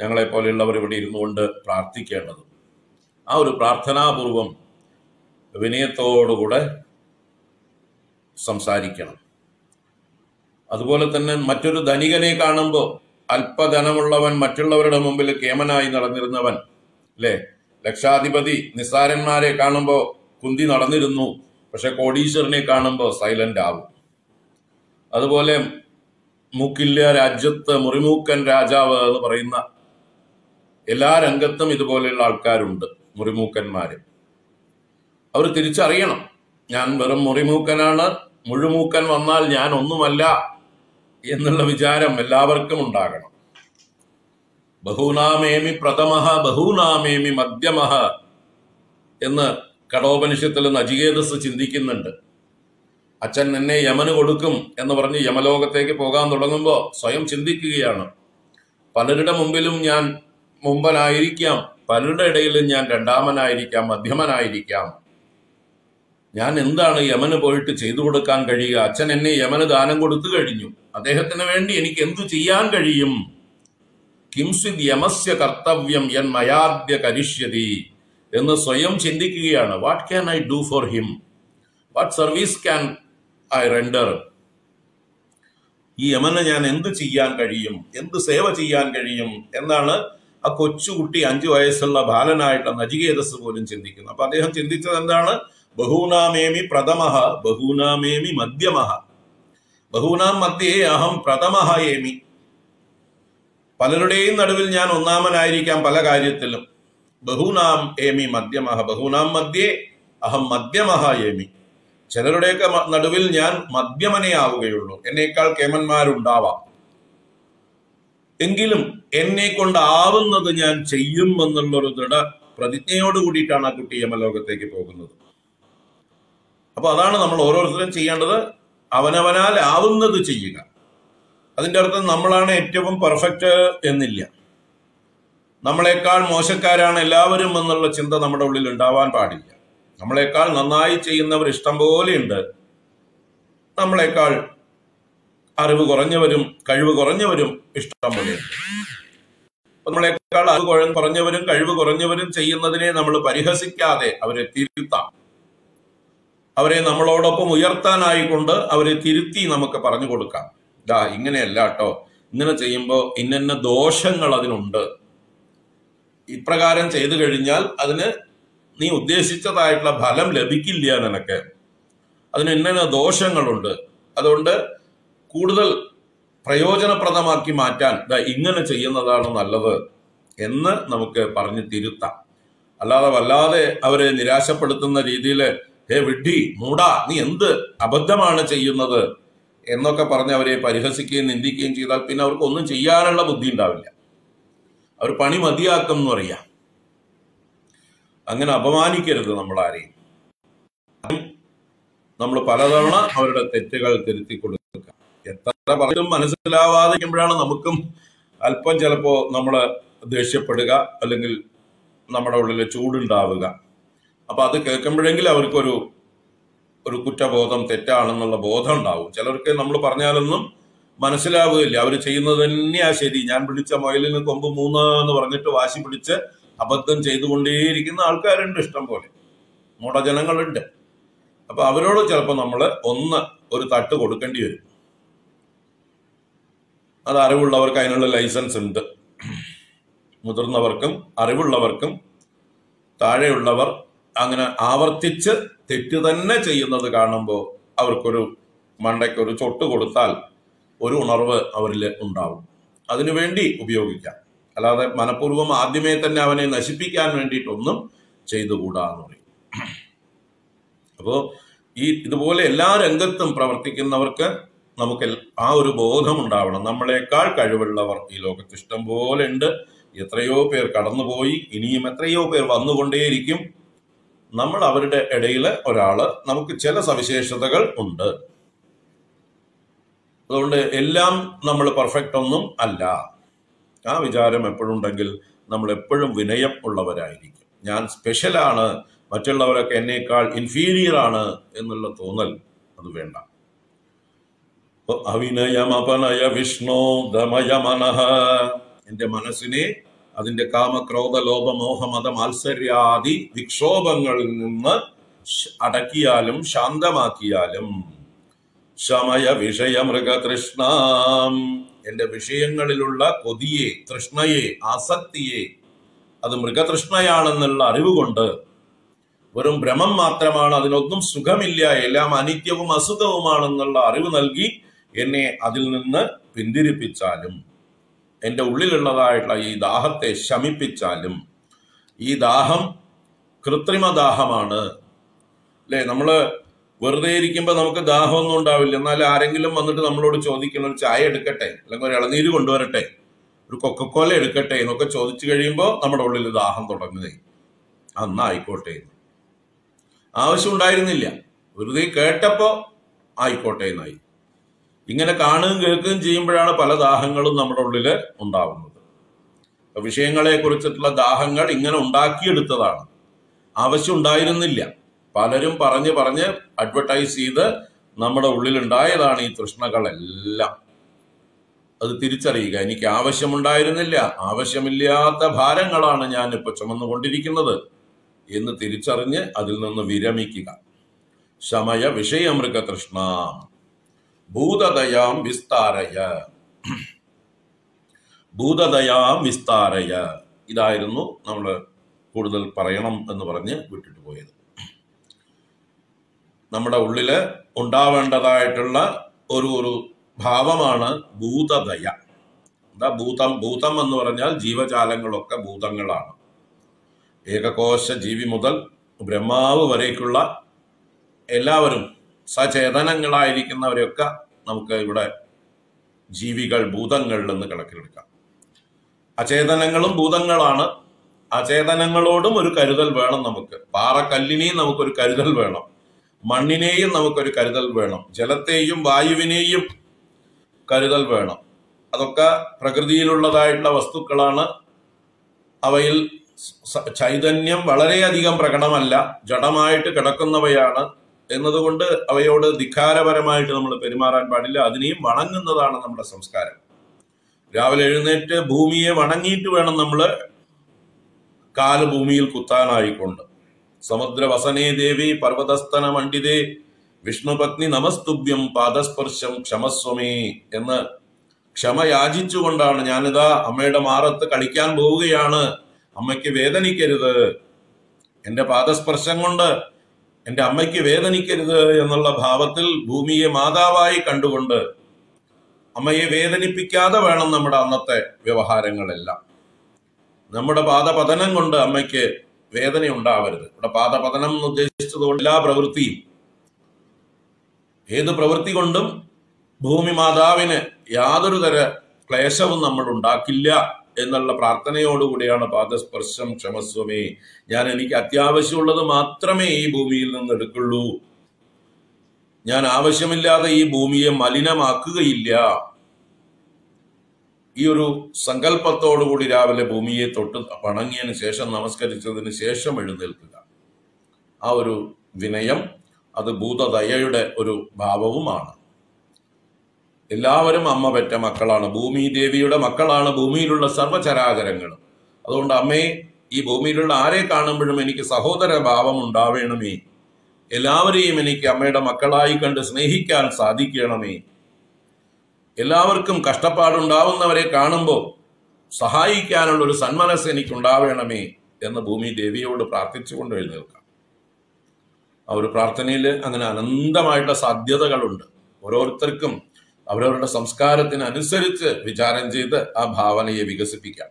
ഞങ്ങളെപ്പോലെയുള്ളവർ ഇവിടെ ഇരുന്നു കൊണ്ട് പ്രാർത്ഥിക്കേണ്ടത്. ആ ഒരു പ്രാർത്ഥനാപൂർവം വിനയത്തോടുകൂടെ സംസാരിക്കണം. അതുപോലെ തന്നെ മറ്റൊരു ധനികനെ കാണുമ്പോൾ, അല്പധനമുള്ളവൻ മറ്റുള്ളവരുടെ മുമ്പിൽ കേമനായി നടന്നിരുന്നവൻ, അല്ലേ? ലക്ഷാധിപതി നിസ്സാരന്മാരെ കാണുമ്പോൾ കുന്തി നടന്നിരുന്നു, പക്ഷെ കോടീശ്വരനെ കാണുമ്പോൾ സൈലന്റ് ആവും. അതുപോലെ മൂക്കില്ല രാജ്യത്ത് മുറിമൂക്കൻ രാജാവ് എന്ന് പറയുന്ന എല്ലാ രംഗത്തും ഇതുപോലെയുള്ള ആൾക്കാരുണ്ട്, മുറിമൂക്കന്മാര്. അവർ തിരിച്ചറിയണം, ഞാൻ വെറും മുറിമൂക്കനാണ്, മുഴുമൂക്കൻ വന്നാൽ ഞാൻ ഒന്നുമല്ല എന്നുള്ള വിചാരം എല്ലാവർക്കും ഉണ്ടാകണം. ബഹൂനാമേമി പ്രഥമഃ ബഹൂനാമേമി മധ്യമഃ എന്ന് കഠോപനിഷത്തിൽ നചികേതസ് ചിന്തിക്കുന്നുണ്ട്. അച്ഛൻ എന്നെ യമന് കൊടുക്കും എന്ന് പറഞ്ഞ് യമലോകത്തേക്ക് പോകാൻ തുടങ്ങുമ്പോൾ സ്വയം ചിന്തിക്കുകയാണ്, പലരുടെ മുമ്പിലും ഞാൻ മുമ്പനായിരിക്കാം, പലരുടെ ഇടയിലും ഞാൻ രണ്ടാമനായിരിക്കാം, മധ്യമനായിരിക്കാം. ഞാൻ എന്താണ് യമന് പോയിട്ട് ചെയ്തു കൊടുക്കാൻ കഴിയുക? അച്ഛൻ എന്നെ യമന് ദാനം കൊടുത്തു കഴിഞ്ഞു, അദ്ദേഹത്തിന് വേണ്ടി എനിക്ക് എന്തു ചെയ്യാൻ കഴിയും? കിംസ്വിദ് യമസ്യ കർത്തവ്യം യൻ മയാദ്യ കരിഷ്യതി എന്ന് സ്വയം ചിന്തിക്കുകയാണ്. What can I do for him? What service can I render? ഈ യമന് ഞാൻ എന്ത് ചെയ്യാൻ കഴിയും, എന്ത് സേവ ചെയ്യാൻ കഴിയും എന്നാണ് ആ കൊച്ചുകുട്ടി, അഞ്ചു വയസ്സുള്ള ബാലനായിട്ടുള്ള നചികേതസ് പോലും ചിന്തിക്കുന്നത്. അപ്പൊ അദ്ദേഹം ചിന്തിച്ചത് എന്താണ്? ബഹൂനാമേമി പ്രഥമഃ ബഹൂനാമേമി മധ്യമഃ ബഹൂനാം മധ്യേ അഹം പ്രഥമഃ ഏമി. പലരുടെയും നടുവിൽ ഞാൻ ഒന്നാമനായിരിക്കാം പല കാര്യത്തിലും. ബഹൂനാം ഏമി മധ്യമഃ ബഹൂനാം മധ്യേ അഹം മധ്യമഃ ഏമി. ചിലരുടെയൊക്കെ നടുവിൽ ഞാൻ മധ്യമനെ ആവുകയുള്ളൂ, എന്നേക്കാൾ കേമന്മാരുണ്ടാവാം, എങ്കിലും എന്നെ കൊണ്ടാവുന്നത് ഞാൻ ചെയ്യും എന്നുള്ളൊരു ദൃഢ പ്രതിജ്ഞയോട് കൂടിയിട്ടാണ് ആ കുട്ടി യമലോകത്തേക്ക് പോകുന്നത്. അപ്പൊ അതാണ് നമ്മൾ ഓരോരുത്തരും ചെയ്യേണ്ടത്, അവനവനാൽ ആവുന്നത് ചെയ്യുക. അതിന്റെ അർത്ഥം നമ്മളാണ് ഏറ്റവും പെർഫെക്റ്റ് എന്നില്ല, നമ്മളെക്കാൾ മോശക്കാരാണ് എല്ലാവരും എന്നുള്ള ചിന്ത നമ്മുടെ ഉള്ളിൽ ഉണ്ടാവാൻ പാടില്ല. നമ്മളെക്കാൾ നന്നായി ചെയ്യുന്നവർ ഇഷ്ടം പോലെയുണ്ട്, നമ്മളെക്കാൾ അറിവ് കുറഞ്ഞവരും കഴിവ് കുറഞ്ഞവരും ഇഷ്ടം പോലെയുണ്ട്. നമ്മളെക്കാൾ അറിവ് കുറഞ്ഞവരും കഴിവ് കുറഞ്ഞവരും ചെയ്യുന്നതിനെ നമ്മൾ പരിഹസിക്കാതെ അവരെ തിരുത്താം. അവരെ നമ്മളോടൊപ്പം ഉയർത്താനായിക്കൊണ്ട് അവരെ തിരുത്തി നമുക്ക് പറഞ്ഞു കൊടുക്കാം. ഇതാ ഇങ്ങനെയല്ല കേട്ടോ, ഇങ്ങനെ ചെയ്യുമ്പോൾ ഇന്ന ദോഷങ്ങൾ അതിനുണ്ട്, ഇപ്രകാരം ചെയ്തു കഴിഞ്ഞാൽ അതിന് നീ ഉദ്ദേശിച്ചതായിട്ടുള്ള ഫലം ലഭിക്കില്ല, നിനക്ക് അതിന് ഇന്ന ദോഷങ്ങളുണ്ട്, അതുകൊണ്ട് കൂടുതൽ പ്രയോജനപ്രദമാക്കി മാറ്റാൻ ഇതാ ഇങ്ങനെ ചെയ്യുന്നതാണ് നല്ലത് എന്ന് നമുക്ക് പറഞ്ഞ് തിരുത്താം. അല്ലാതെ വല്ലാതെ അവരെ നിരാശപ്പെടുത്തുന്ന രീതിയിൽ ഹേ വിഡ്ഢി മൂടാ നീ എന്ത് അബദ്ധമാണ് ചെയ്യുന്നത് എന്നൊക്കെ പറഞ്ഞ് അവരെ പരിഹസിക്കുകയും നിന്ദിക്കുകയും ചെയ്താൽ പിന്നെ അവർക്ക് ഒന്നും ചെയ്യാനുള്ള ബുദ്ധി ഉണ്ടാവില്ല, അവർ പണി മതിയാക്കും എന്ന് പറയാം. അങ്ങനെ അപമാനിക്കരുത് നമ്മൾ ആരെയും. നമ്മൾ പലതവണ അവരുടെ തെറ്റുകൾ തിരുത്തി കൊടുക്കുക. എത്ര പറഞ്ഞും മനസ്സിലാവാതിരിക്കുമ്പോഴാണ് നമുക്കും അല്പം ചിലപ്പോ നമ്മള് ദേഷ്യപ്പെടുക, അല്ലെങ്കിൽ നമ്മുടെ ഉള്ളിൽ ചൂടുണ്ടാവുക. അപ്പൊ അത് കേൾക്കുമ്പോഴെങ്കിലും അവർക്കൊരു ഒരു കുറ്റബോധം, തെറ്റാണെന്നുള്ള ബോധം ഉണ്ടാവും. ചിലർക്ക് നമ്മൾ പറഞ്ഞാലൊന്നും മനസ്സിലാവുകയില്ല, അവർ ചെയ്യുന്നത് തന്നെയാ ശരി. ഞാൻ പിടിച്ച മുയലിന് കൊമ്പ് മൂന്ന് എന്ന് പറഞ്ഞിട്ട് വാശി പിടിച്ച് അബദ്ധം ചെയ്തുകൊണ്ടേയിരിക്കുന്ന ആൾക്കാരുണ്ട്, ഇഷ്ടം പോലെ മൂഢജനങ്ങളുണ്ട്. അപ്പൊ അവരോട് ചിലപ്പോൾ നമ്മൾ ഒന്ന് ഒരു തട്ട് കൊടുക്കേണ്ടി വരും. അത് അറിവുള്ളവർക്ക് അതിനുള്ള ലൈസൻസ് ഉണ്ട്. മുതിർന്നവർക്കും അറിവുള്ളവർക്കും താഴെയുള്ളവർ അങ്ങനെ ആവർത്തിച്ച് തെറ്റ് തന്നെ ചെയ്യുന്നത് കാണുമ്പോൾ അവർക്കൊരു മണ്ടയ്ക്കൊരു ചൊട്ട് കൊടുത്താൽ ഒരു ഉണർവ് അവരിൽ ഉണ്ടാവും. അതിനുവേണ്ടി ഉപയോഗിക്കാം. അല്ലാതെ മനഃപൂർവ്വം ആദ്യമേ തന്നെ അവനെ നശിപ്പിക്കാൻ വേണ്ടിയിട്ടൊന്നും ചെയ്തുകൂടാ എന്ന് പറയും. അപ്പോൾ ഈ ഇതുപോലെ എല്ലാ രംഗത്തും പ്രവർത്തിക്കുന്നവർക്ക് നമുക്ക് ആ ഒരു ബോധം ഉണ്ടാവണം. നമ്മളെക്കാൾ കഴിവുള്ളവർ ഈ ലോകത്ത് ഇഷ്ടം പോലെ ഉണ്ട്. എത്രയോ പേർ കടന്നുപോയി, ഇനിയും എത്രയോ പേർ വന്നുകൊണ്ടേയിരിക്കും. നമ്മൾ അവരുടെ ഇടയിൽ ഒരാള്, നമുക്ക് ചില സവിശേഷതകൾ ഉണ്ട്. അതുകൊണ്ട് എല്ലാം നമ്മൾ പെർഫെക്റ്റ് ഒന്നും അല്ല. ആ വിചാരം എപ്പോഴുണ്ടെങ്കിൽ നമ്മൾ എപ്പോഴും വിനയം ഉള്ളവരായിരിക്കും. ഞാൻ സ്പെഷ്യലാണ്, മറ്റുള്ളവരൊക്കെ എന്നേക്കാൾ ഇൻഫീരിയർ ആണ് എന്നുള്ള തോന്നൽ അത് വേണ്ട. അവിനയമപനയ വിഷ്ണു ദമയ മനഃ, എന്റെ മനസ്സിനെ അതിന്റെ കാമക്രോധ ലോഭ മോഹ മത മാത്സര്യാദി വിക്ഷോഭങ്ങളിൽ നിന്ന് അടക്കിയാലും ശാന്തമാക്കിയാലും ശമയ വിഷയ മൃഗതൃഷ്ണ, എന്റെ വിഷയങ്ങളിലുള്ള കൊതിയെ, തൃഷ്ണയെ, ആസക്തിയെ, അത് മൃഗതൃഷ്ണയാണെന്നുള്ള അറിവ് കൊണ്ട്, വെറും ഭ്രമം മാത്രമാണ്, അതിനൊന്നും സുഖമില്ല, എല്ലാം അനിത്യവും അസുഖവുമാണെന്നുള്ള അറിവ് നൽകി എന്നെ അതിൽ നിന്ന് പിന്തിരിപ്പിച്ചാലും, എൻ്റെ ഉള്ളിലുള്ളതായിട്ടുള്ള ഈ ദാഹത്തെ ശമിപ്പിച്ചാലും, ഈ ദാഹം കൃത്രിമ ദാഹമാണ് അല്ലെ. നമ്മള് വെറുതെ ഇരിക്കുമ്പോൾ നമുക്ക് ദാഹമൊന്നും ഉണ്ടാവില്ല. എന്നാൽ ആരെങ്കിലും വന്നിട്ട് നമ്മളോട് ചോദിക്കണം, ഒരു ചായ എടുക്കട്ടെ, അല്ലെങ്കിൽ ഒരു ഇളനീര് കൊണ്ടുവരട്ടെ, ഒരു കൊക്കക്കോല എടുക്കട്ടെ എന്നൊക്കെ ചോദിച്ചു കഴിയുമ്പോൾ നമ്മുടെ ഉള്ളിൽ ദാഹം തുടങ്ങുന്നേ. അന്നായിക്കോട്ടെ, ആവശ്യം ഉണ്ടായിരുന്നില്ല, വെറുതെ കേട്ടപ്പോ ആയിക്കോട്ടെ എന്നായി. ഇങ്ങനെ കാണുകയും കേൾക്കുകയും ചെയ്യുമ്പോഴാണ് പല ദാഹങ്ങളും നമ്മുടെ ഉള്ളില് ഉണ്ടാവുന്നത്. വിഷയങ്ങളെ കുറിച്ചിട്ടുള്ള ദാഹങ്ങൾ ഇങ്ങനെ ഉണ്ടാക്കിയെടുത്തതാണ്, ആവശ്യം ഉണ്ടായിരുന്നില്ല. പലരും പറഞ്ഞ് പറഞ്ഞ് അഡ്വർടൈസ് ചെയ്ത് നമ്മുടെ ഉള്ളിലുണ്ടായതാണ് ഈ തൃഷ്ണകളെല്ലാം. അത് തിരിച്ചറിയുക, എനിക്ക് ആവശ്യമുണ്ടായിരുന്നില്ല, ആവശ്യമില്ലാത്ത ഭാരങ്ങളാണ് ഞാൻ ഇപ്പൊ ചുമന്നുകൊണ്ടിരിക്കുന്നത് എന്ന് തിരിച്ചറിഞ്ഞ് അതിൽ നിന്ന് വിരമിക്കുക. ശമയ വിഷയമൃഗ തൃഷ്ണ ഭൂതദയാം വിസ്താരയ, ഭൂതദയാം വിസ്താരയ. ഇതായിരുന്നു നമ്മൾ കൂടുതൽ പറയണം എന്ന് പറഞ്ഞ് വിട്ടിട്ട് പോയത്. നമ്മുടെ ഉള്ളില് ഉണ്ടാവേണ്ടതായിട്ടുള്ള ഒരു ഒരു ഭാവമാണ് ഭൂതദയ. എന്താ ഭൂതം? ഭൂതം എന്ന് പറഞ്ഞാൽ ജീവജാലങ്ങളൊക്കെ ഭൂതങ്ങളാണ്. ഏകകോശ ജീവി മുതൽ ബ്രഹ്മാവ് വരേക്കുള്ള എല്ലാവരും സചേതനങ്ങളായിരിക്കുന്നവരെയൊക്കെ നമുക്ക് ഇവിടെ ജീവികൾ, ഭൂതങ്ങൾ എന്ന് കണക്കിലെടുക്കാം. അചേതനങ്ങളും ഭൂതങ്ങളാണ്. അചേതനങ്ങളോടും ഒരു കരുതൽ വേണം നമുക്ക്. പാറക്കല്ലിനെയും നമുക്കൊരു കരുതൽ വേണം, മണ്ണിനെയും നമുക്കൊരു കരുതൽ വേണം, ജലത്തെയും വായുവിനെയും കരുതൽ വേണം. അതൊക്കെ പ്രകൃതിയിലുള്ളതായിട്ടുള്ള വസ്തുക്കളാണ്. അവയിൽ ചൈതന്യം വളരെയധികം പ്രകടമല്ല, ജഡമായിട്ട് കിടക്കുന്നവയാണ് എന്നതുകൊണ്ട് അവയോട് ധിക്കാരപരമായിട്ട് നമ്മൾ പെരുമാറാൻ പാടില്ല. അതിനെയും വണങ്ങുന്നതാണ് നമ്മുടെ സംസ്കാരം. രാവിലെ എഴുന്നേറ്റ് ഭൂമിയെ വണങ്ങിയിട്ട് വേണം നമ്മൾ കാല് ഭൂമിയിൽ കുത്താനായിക്കൊണ്ട്. സമുദ്രവസനേ ദേവി പർവ്വതസ്ഥന മണ്ഡിതേ വിഷ്ണുപത്നി നമസ്തുഭ്യം പാദസ്പർശം ക്ഷമസ്വമേ എന്ന് ക്ഷമ യാചിച്ചുകൊണ്ടാണ് ഞാനിതാ അമ്മയുടെ മാറത്ത് കളിക്കാൻ പോവുകയാണ്, അമ്മയ്ക്ക് വേദനിക്കരുത്, എന്റെ പാദസ്പർശം കൊണ്ട് എന്റെ അമ്മയ്ക്ക് വേദനിക്കരുത് എന്നുള്ള ഭാവത്തിൽ ഭൂമിയെ മാതാവായി കണ്ടുകൊണ്ട് അമ്മയെ വേദനിപ്പിക്കാതെ വേണം നമ്മുടെ അന്നത്തെ വ്യവഹാരങ്ങളെല്ലാം. നമ്മുടെ പാദപതനം കൊണ്ട് അമ്മയ്ക്ക് വേദന ഉണ്ടാവരുത്. ഇവിടെ പാദപതനം എന്ന് ഉദ്ദേശിച്ചതുകൊണ്ട് എല്ലാ പ്രവൃത്തിയും, ഏത് പ്രവൃത്തി കൊണ്ടും ഭൂമി മാതാവിന് യാതൊരു തര ക്ലേശവും നമ്മൾ ഉണ്ടാക്കില്ല എന്നുള്ള പ്രാർത്ഥനയോടുകൂടിയാണ് പാദസ്പർശം ക്ഷമസ്വമേ. ഞാൻ എനിക്ക് അത്യാവശ്യമുള്ളത് മാത്രമേ ഈ ഭൂമിയിൽ നിന്ന് എടുക്കുള്ളൂ, ഞാൻ ആവശ്യമില്ലാതെ ഈ ഭൂമിയെ മലിനമാക്കുകയില്ല. ഈ ഒരു സങ്കല്പത്തോടുകൂടി രാവിലെ ഭൂമിയെ തൊട്ട് വണങ്ങിയതിന് ശേഷം, നമസ്കരിച്ചതിന് ശേഷം എഴുന്നേൽക്കുക. ആ ഒരു വിനയം അത് ഭൂതദയയുടെ ഒരു ഭാവവുമാണ്. എല്ലാവരും അമ്മ പെറ്റ മക്കളാണ്, ഭൂമി ദേവിയുടെ മക്കളാണ് ഭൂമിയിലുള്ള സർവചരാചരങ്ങളും. അതുകൊണ്ട് അമ്മയെ, ഈ ഭൂമിയിലുള്ള ആരെ കാണുമ്പോഴും എനിക്ക് സഹോദര ഭാവം ഉണ്ടാവേണമേ, എല്ലാവരെയും എനിക്ക് അമ്മയുടെ മക്കളായി കണ്ട് സ്നേഹിക്കാൻ സാധിക്കണമേ, എല്ലാവർക്കും കഷ്ടപ്പാടുണ്ടാവുന്നവരെ കാണുമ്പോൾ സഹായിക്കാനുള്ള ഒരു സന്മനസ് എനിക്കുണ്ടാവേണമേ എന്ന് ഭൂമി ദേവിയോട് പ്രാർത്ഥിച്ചുകൊണ്ട് എഴുന്നേൽക്കാം. ആ ഒരു പ്രാർത്ഥനയിൽ അങ്ങനെ അനന്തമായിട്ടുള്ള സാധ്യതകളുണ്ട്. ഓരോരുത്തർക്കും അവരവരുടെ സംസ്കാരത്തിനനുസരിച്ച് വിചാരം ചെയ്ത് ആ ഭാവനയെ വികസിപ്പിക്കാം.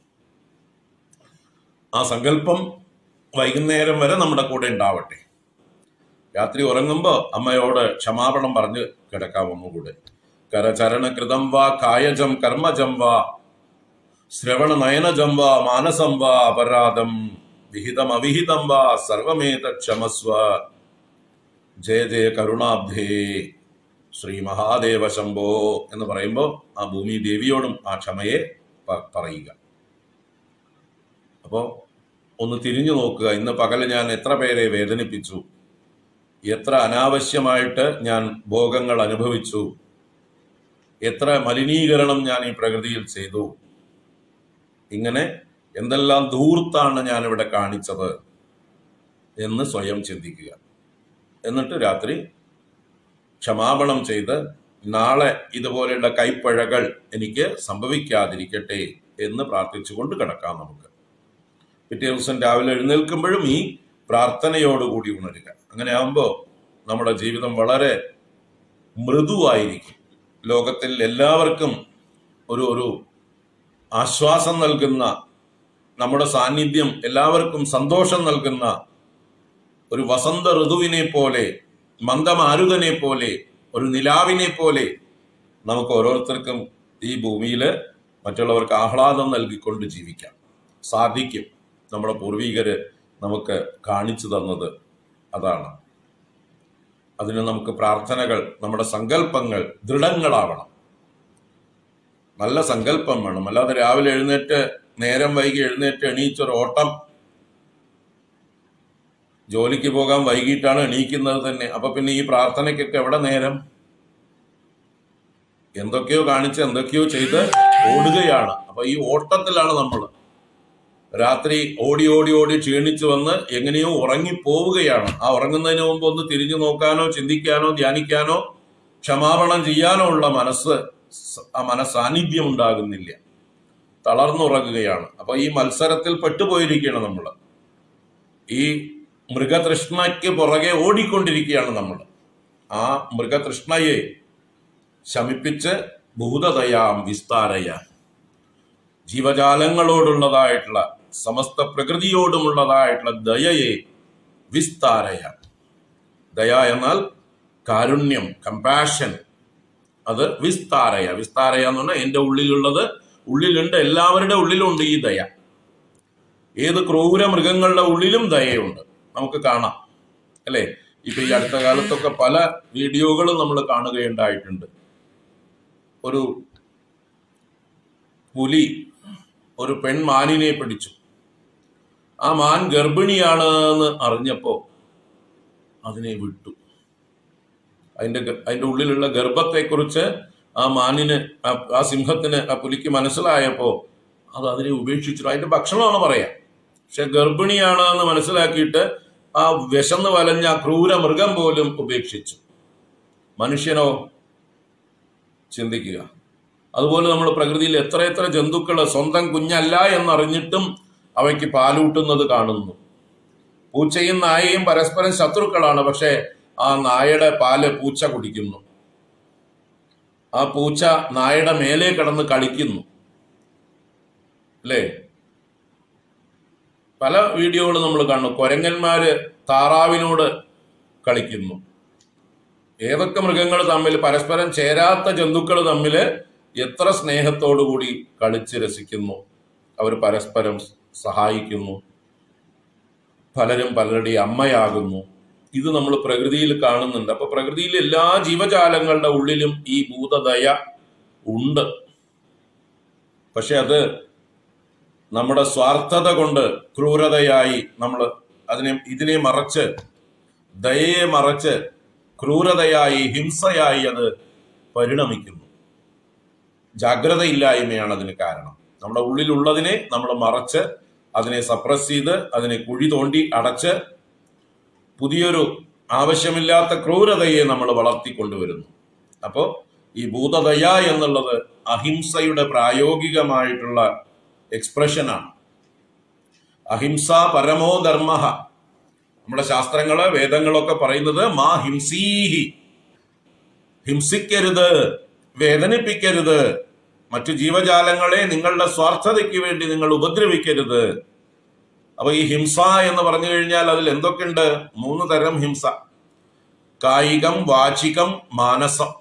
ആ സങ്കല്പം വൈകുന്നേരം വരെ നമ്മുടെ കൂടെ ഉണ്ടാവട്ടെ. രാത്രി ഉറങ്ങുമ്പോൾ അമ്മയോട് ക്ഷമാപണം പറഞ്ഞ് കിടക്കാം ഒന്നുകൂടെ. കരചരണകൃതം വാ കായജം കർമ്മജം വാ ശ്രവണ നയനജം വാ മാനസം വാ അപരാധം വിഹിതം അവിഹിതം വാ സർവമേത ക്ഷമസ്വ. ജയ ജയ കരുണാബ്ധേ ശ്രീ മഹാദേവ ശംഭോ എന്ന് പറയുമ്പോൾ ആ ഭൂമി ദേവിയോടും ആ ക്ഷമയെ പറയുക. അപ്പോൾ ഒന്ന് തിരിഞ്ഞു നോക്കുക. ഇന്ന് പകല് ഞാൻ എത്ര പേരെ വേദനിപ്പിച്ചു, എത്ര അനാവശ്യമായിട്ട് ഞാൻ ഭോഗങ്ങൾ അനുഭവിച്ചു, എത്ര മലിനീകരണം ഞാൻ ഈ പ്രകൃതിയിൽ ചെയ്തു. ഇങ്ങനെ എന്തെല്ലാം ധൂർത്താണ് ഞാനിവിടെ കാണിച്ചത് എന്ന് സ്വയം ചിന്തിക്കുക. എന്നിട്ട് രാത്രി ക്ഷമാപണം ചെയ്ത് നാളെ ഇതുപോലെയുള്ള കൈപ്പഴകൾ എനിക്ക് സംഭവിക്കാതിരിക്കട്ടെ എന്ന് പ്രാർത്ഥിച്ചുകൊണ്ട് കിടക്കാം. നമുക്ക് പിറ്റേ ദിവസം രാവിലെ എഴുന്നേൽക്കുമ്പോഴും ഈ പ്രാർത്ഥനയോടുകൂടി ഉണരുക. അങ്ങനെ ആകുമ്പോൾ നമ്മുടെ ജീവിതം വളരെ മൃദുവായിരിക്കും. ലോകത്തിൽ എല്ലാവർക്കും ഒരു ഒരു ആശ്വാസം നൽകുന്ന, നമ്മുടെ സാന്നിധ്യം എല്ലാവർക്കും സന്തോഷം നൽകുന്ന ഒരു വസന്ത ഋതുവിനെ പോലെ, മന്ദമാരുതനെ പോലെ, ഒരു നിലാവിനെ പോലെ നമുക്ക് ഓരോരുത്തർക്കും ഈ ഭൂമിയിൽ മറ്റുള്ളവർക്ക് ആഹ്ലാദം നൽകിക്കൊണ്ട് ജീവിക്കാം സാധിക്കും. നമ്മുടെ പൂർവികര് നമുക്ക് കാണിച്ചു തന്നത് അതാണ്. അതിന് നമുക്ക് പ്രാർത്ഥനകൾ, നമ്മുടെ സങ്കല്പങ്ങൾ ദൃഢങ്ങളാവണം. നല്ല സങ്കല്പം വേണം. അല്ലാതെ രാവിലെ എഴുന്നേറ്റ് നേരം വൈകി എഴുന്നേറ്റ് എണീച്ചൊരു ഓട്ടം, ജോലിക്ക് പോകാൻ വൈകിട്ടാണ് എണീക്കുന്നത് തന്നെ. അപ്പൊ പിന്നെ ഈ പ്രാർത്ഥനയ്ക്കൊക്കെ എവിടെ നേരം? എന്തൊക്കെയോ കാണിച്ച് എന്തൊക്കെയോ ചെയ്ത് ഓടുകയാണ്. അപ്പൊ ഈ ഓട്ടത്തിലാണ് നമ്മൾ. രാത്രി ഓടി ഓടി ഓടി ക്ഷീണിച്ചു വന്ന് എങ്ങനെയോ ഉറങ്ങിപ്പോവുകയാണ്. ആ ഉറങ്ങുന്നതിന് മുമ്പ് ഒന്ന് തിരിഞ്ഞു നോക്കാനോ ചിന്തിക്കാനോ ധ്യാനിക്കാനോ ക്ഷമാപണം ചെയ്യാനോ ഉള്ള മനസ്സ്, ആ മനസ്സാന്നിധ്യം ഉണ്ടാകുന്നില്ല. തളർന്നുറങ്ങുകയാണ്. അപ്പൊ ഈ മത്സരത്തിൽ പെട്ടുപോയിരിക്കുകയാണ് നമ്മൾ. ഈ മൃഗതൃഷ്ണയ്ക്ക് പുറകെ ഓടിക്കൊണ്ടിരിക്കുകയാണ് നമ്മൾ. ആ മൃഗതൃഷ്ണയെ ശമിപ്പിച്ച് ഭൂതദയാം വിസ്താരയ, ജീവജാലങ്ങളോടുള്ളതായിട്ടുള്ള സമസ്ത പ്രകൃതിയോടുമുള്ളതായിട്ടുള്ള ദയയെ വിസ്താരയ. ദയ എന്നാൽ കാരുണ്യം, കമ്പാഷൻ. അത് വിസ്താരയ. വിസ്താരയ എന്ന് പറഞ്ഞാൽ എൻ്റെ ഉള്ളിലുള്ളത് ഉള്ളിലുണ്ട്, എല്ലാവരുടെ ഉള്ളിലുണ്ട് ഈ ദയ. ഏത് ക്രൂര മൃഗങ്ങളുടെ ഉള്ളിലും ദയയുണ്ട്, നമുക്ക് കാണാം അല്ലെ? ഇപ്പൊ ഈ അടുത്ത കാലത്തൊക്കെ പല വീഡിയോകളും നമ്മൾ കാണുകയുണ്ടായിട്ടുണ്ട്. ഒരു പുലി ഒരു പെൺമാനിനെ പിടിച്ചു. ആ മാൻ ഗർഭിണിയാണ് എന്ന് അറിഞ്ഞപ്പോ അതിനെ വിട്ടു. അതിന്റെ അതിന്റെ ഉള്ളിലുള്ള ഗർഭത്തെക്കുറിച്ച് ആ മാനിന്, ആ സിംഹത്തിന്, ആ പുലിക്ക് മനസ്സിലായപ്പോ അത് അതിനെ ഉപേക്ഷിച്ചു. അതിന്റെ ഭക്ഷണമാണ് പറയാം. പക്ഷെ ഗർഭിണിയാണ് എന്ന് മനസ്സിലാക്കിയിട്ട് ആ വിശന്ന് വലഞ്ഞ ക്രൂര മൃഗം പോലും ഉപേക്ഷിച്ചു. മനുഷ്യനോ? ചിന്തിക്കുക. അതുപോലെ നമ്മൾ പ്രകൃതിയിൽ എത്ര എത്ര ജന്തുക്കൾ സ്വന്തം കുഞ്ഞല്ല എന്നറിഞ്ഞിട്ടും അവയ്ക്ക് പാലൂട്ടുന്നത് കാണുന്നു. പൂച്ചയും നായയും പരസ്പരം ശത്രുക്കളാണ്, പക്ഷെ ആ നായയുടെ പാല് പൂച്ച കുടിക്കുന്നു. ആ പൂച്ച നായയുടെ മേലെ കിടന്ന് കളിക്കുന്നു അല്ലേ? പല വീഡിയോകൾ നമ്മൾ കാണുന്നു. കുരങ്ങന്മാര് താറാവിനോട് കളിക്കുന്നു. ഏതൊക്കെ മൃഗങ്ങൾ തമ്മിൽ, പരസ്പരം ചേരാത്ത ജന്തുക്കൾ തമ്മിൽ എത്ര സ്നേഹത്തോടു കൂടി കളിച്ച് രസിക്കുന്നു. അവർ പരസ്പരം സഹായിക്കുന്നു. പലരും പലരുടെ അമ്മയാകുന്നു. ഇത് നമ്മൾ പ്രകൃതിയിൽ കാണുന്നുണ്ട്. അപ്പൊ പ്രകൃതിയിലെ എല്ലാ ജീവജാലങ്ങളുടെ ഉള്ളിലും ഈ ഭൂതദയ ഉണ്ട്. പക്ഷെ അത് നമ്മുടെ സ്വാർത്ഥത കൊണ്ട് ക്രൂരതയായി നമ്മൾ അതിനെ ഇതിനെ മറച്ച്, ദയയെ മറച്ച് ക്രൂരതയായി, ഹിംസയായി അത് പരിണമിക്കുന്നു. ജാഗ്രതയില്ലായ്മയാണ് അതിന് കാരണം. നമ്മുടെ ഉള്ളിലുള്ളതിനെ നമ്മൾ മറച്ച്, അതിനെ സപ്രസ് ചെയ്ത്, അതിനെ കുഴി തോണ്ടി അടച്ച് പുതിയൊരു ആവശ്യമില്ലാത്ത ക്രൂരതയെ നമ്മൾ വളർത്തിക്കൊണ്ടുവരുന്നു. അപ്പോൾ ഈ ഭൂതദയ എന്നുള്ളത് അഹിംസയുടെ പ്രായോഗികമായിട്ടുള്ള എക്സ്പ്രഷനാണ്. അഹിംസ പരമോ ധർമ്മ. നമ്മുടെ ശാസ്ത്രങ്ങള്, വേദങ്ങളൊക്കെ പറയുന്നത് മാ ഹിംസീഹി, ഹിംസിക്കരുത്, വേദനിപ്പിക്കരുത്, മറ്റു ജീവജാലങ്ങളെ നിങ്ങളുടെ സ്വാർത്ഥതയ്ക്ക് വേണ്ടി നിങ്ങൾ ഉപദ്രവിക്കരുത്. അപ്പൊ ഈ ഹിംസ എന്ന് പറഞ്ഞു കഴിഞ്ഞാൽ അതിൽ എന്തൊക്കെയുണ്ട്? മൂന്ന് തരം ഹിംസ: കായികം, വാചികം, മാനസം.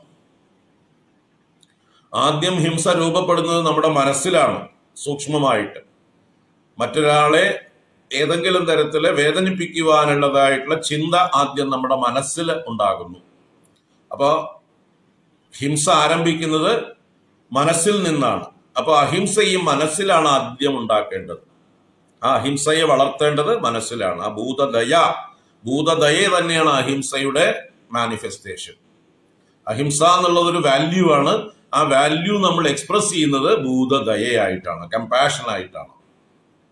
ആദ്യം ഹിംസ രൂപപ്പെടുന്നത് നമ്മുടെ മനസ്സിലാണ്, സൂക്ഷ്മമായിട്ട്. മറ്റൊരാളെ ഏതെങ്കിലും തരത്തില് വേദനിപ്പിക്കുവാനുള്ളതായിട്ടുള്ള ചിന്ത ആദ്യം നമ്മുടെ മനസ്സിൽ ഉണ്ടാകുന്നു. അപ്പൊ ഹിംസ ആരംഭിക്കുന്നത് മനസ്സിൽ നിന്നാണ്. അപ്പൊ അഹിംസയും മനസ്സിലാണ് ആദ്യം ഉണ്ടാക്കേണ്ടത്. ആ അഹിംസയെ വളർത്തേണ്ടത് മനസ്സിലാണ്. ആ ഭൂതദയ, ഭൂതദയ തന്നെയാണ് അഹിംസയുടെ മാനിഫെസ്റ്റേഷൻ. അഹിംസ എന്നുള്ളതൊരു വാല്യൂ ആണ്. ആ വാല്യൂ നമ്മൾ എക്സ്പ്രസ് ചെയ്യുന്നത് ഭൂതദയയായിട്ടാണ്, കമ്പാഷൻ ആയിട്ടാണ്.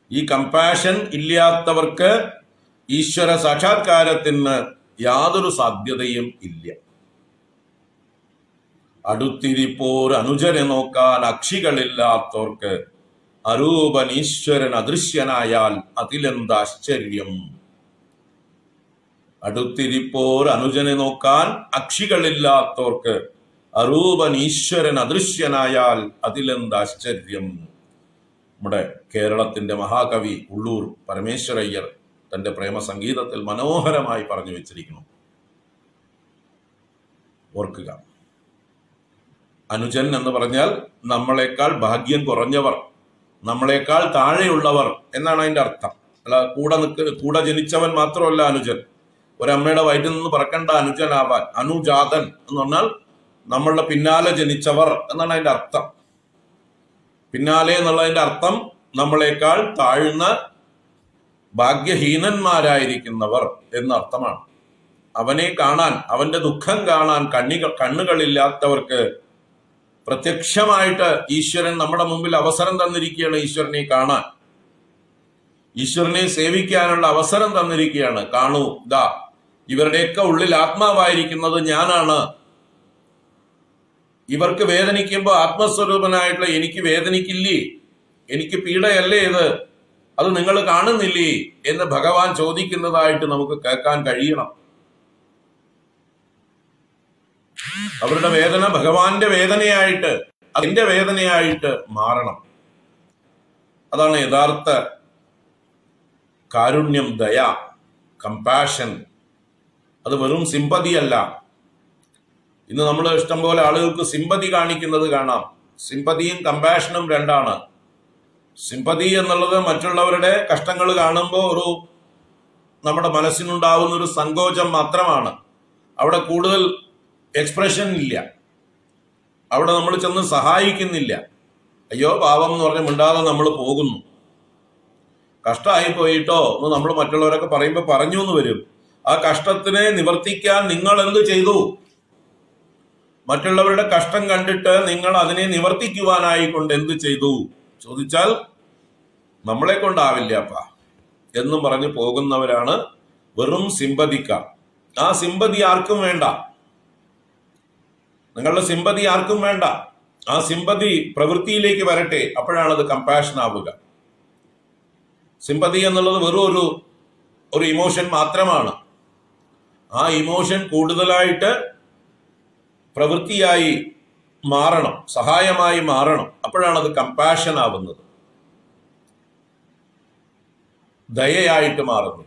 ഈ കമ്പാഷൻ ഇല്ലാത്തവർക്ക് ഈശ്വര സാക്ഷാത്കാരത്തിന് യാതൊരു സാധ്യതയും ഇല്ല. അടുത്തിരിപ്പോർ അനുജനെ നോക്കാൻ അക്ഷികളില്ലാത്തവർക്ക് അരൂപൻ ഈശ്വരൻ അദൃശ്യനായാൽ അതിലെന്താശ്ചര്യം. അടുത്തിരിപ്പോർ അനുജനെ നോക്കാൻ അക്ഷികളില്ലാത്തവർക്ക് അരൂപൻ ഈശ്വരൻ അദൃശ്യനായാൽ അതിലെന്താശ്ചര്യം. നമ്മുടെ കേരളത്തിന്റെ മഹാകവി ഉള്ളൂർ പരമേശ്വരയ്യർ തന്റെ പ്രേമസംഗീതത്തിൽ മനോഹരമായി പറഞ്ഞു വെച്ചിരിക്കുന്നു. ഓർക്കുക, അനുജൻ എന്ന് പറഞ്ഞാൽ നമ്മളെക്കാൾ ഭാഗ്യം കുറഞ്ഞവർ, നമ്മളെക്കാൾ താഴെയുള്ളവർ എന്നാണ് അതിന്റെ അർത്ഥം. അല്ല കൂടെ നിൽക്ക കൂടെ ജനിച്ചവൻ മാത്രമല്ല അനുജൻ. ഒരമ്മയുടെ വയറ്റിൽ നിന്ന് പറക്കണ്ട അനുജനാവാൻ. അനുജാതൻ എന്ന് പറഞ്ഞാൽ നമ്മളുടെ പിന്നാലെ ജനിച്ചവർ എന്നാണ് അതിന്റെ അർത്ഥം. പിന്നാലെ എന്നുള്ളതിന്റെ അർത്ഥം നമ്മളെക്കാൾ താഴ്ന്ന ഭാഗ്യഹീനന്മാരായിരിക്കുന്നവർ എന്നർത്ഥമാണ്. അവനെ കാണാൻ, അവന്റെ ദുഃഖം കാണാൻ കണ്ണികൾ കണ്ണുകളില്ലാത്തവർക്ക് പ്രത്യക്ഷമായിട്ട് ഈശ്വരൻ നമ്മുടെ മുമ്പിൽ അവസരം തന്നിരിക്കുകയാണ്. ഈശ്വരനെ കാണാൻ, ഈശ്വരനെ സേവിക്കാനുള്ള അവസരം തന്നിരിക്കുകയാണ്. കാണൂ, ദാ ഇവരുടെയൊക്കെ ഉള്ളിൽ ആത്മാവായിരിക്കുന്നത് ഞാനാണ്. ഇവർക്ക് വേദനിക്കുമ്പോൾ ആത്മസ്വരൂപനായിട്ടുള്ള എനിക്ക് വേദനിക്കില്ലേ? എനിക്ക് പീഡയല്ലേ ഇത്? അത് നിങ്ങൾ കാണുന്നില്ലേ എന്ന് ഭഗവാൻ ചോദിക്കുന്നതായിട്ട് നമുക്ക് കേൾക്കാൻ കഴിയണം. അവരുടെ വേദന ഭഗവാന്റെ വേദനയായിട്ട്, അതിന്റെ വേദനയായിട്ട് മാറണം. അതാണ് യഥാർത്ഥ കാരുണ്യം, ദയ, കമ്പാഷൻ. അത് വെറും സിമ്പതി അല്ല. ഇന്ന് നമ്മൾ ഇഷ്ടംപോലെ ആളുകൾക്ക് സിമ്പതി കാണിക്കുന്നത് കാണാം. സിമ്പതിയും കമ്പാഷനും രണ്ടാണ്. സിമ്പതി എന്നുള്ളത് മറ്റുള്ളവരുടെ കഷ്ടങ്ങൾ കാണുമ്പോൾ ഒരു നമ്മുടെ മനസ്സിനുണ്ടാവുന്ന ഒരു സങ്കോചം മാത്രമാണ്. അവിടെ കൂടുതൽ എക്സ്പ്രഷൻ ഇല്ല. അവിടെ നമ്മൾ ചെന്ന് സഹായിക്കുന്നില്ല. അയ്യോ പാവം എന്ന് പറഞ്ഞ് മിണ്ടാതെ നമ്മൾ പോകുന്നു. കഷ്ടമായി പോയിട്ടോ എന്ന് നമ്മൾ മറ്റുള്ളവരൊക്കെ പറയുമ്പോൾ പറഞ്ഞു എന്ന് വരും. ആ കഷ്ടത്തിനെ നിവർത്തിക്കാൻ നിങ്ങൾ എന്ത് ചെയ്തു? മറ്റുള്ളവരുടെ കഷ്ടം കണ്ടിട്ട് നിങ്ങൾ അതിനെ നിവർത്തിക്കുവാനായിക്കൊണ്ട് എന്ത് ചെയ്തു ചോദിച്ചാൽ നമ്മളെ കൊണ്ടാവില്ല അപ്പ എന്നും പറഞ്ഞു പോകുന്നവരാണ് വെറും സിമ്പതിക്കാർ. ആ സിമ്പതി ആർക്കും വേണ്ട. നിങ്ങളുടെ സിമ്പതി ആർക്കും വേണ്ട. ആ സിമ്പതി പ്രവൃത്തിയിലേക്ക് വരട്ടെ, അപ്പോഴാണ് അത് കമ്പാഷൻ ആവുക. സിമ്പതി എന്നുള്ളത് വെറും ഒരു ഒരു ഇമോഷൻ മാത്രമാണ്. ആ ഇമോഷൻ കൂടുതലായിട്ട് പ്രവൃത്തിയായി മാറണം, സഹായമായി മാറണം. അപ്പോഴാണ് അത് കമ്പാഷൻ ആവുന്നത്, ദയയായിട്ട് മാറുന്നത്.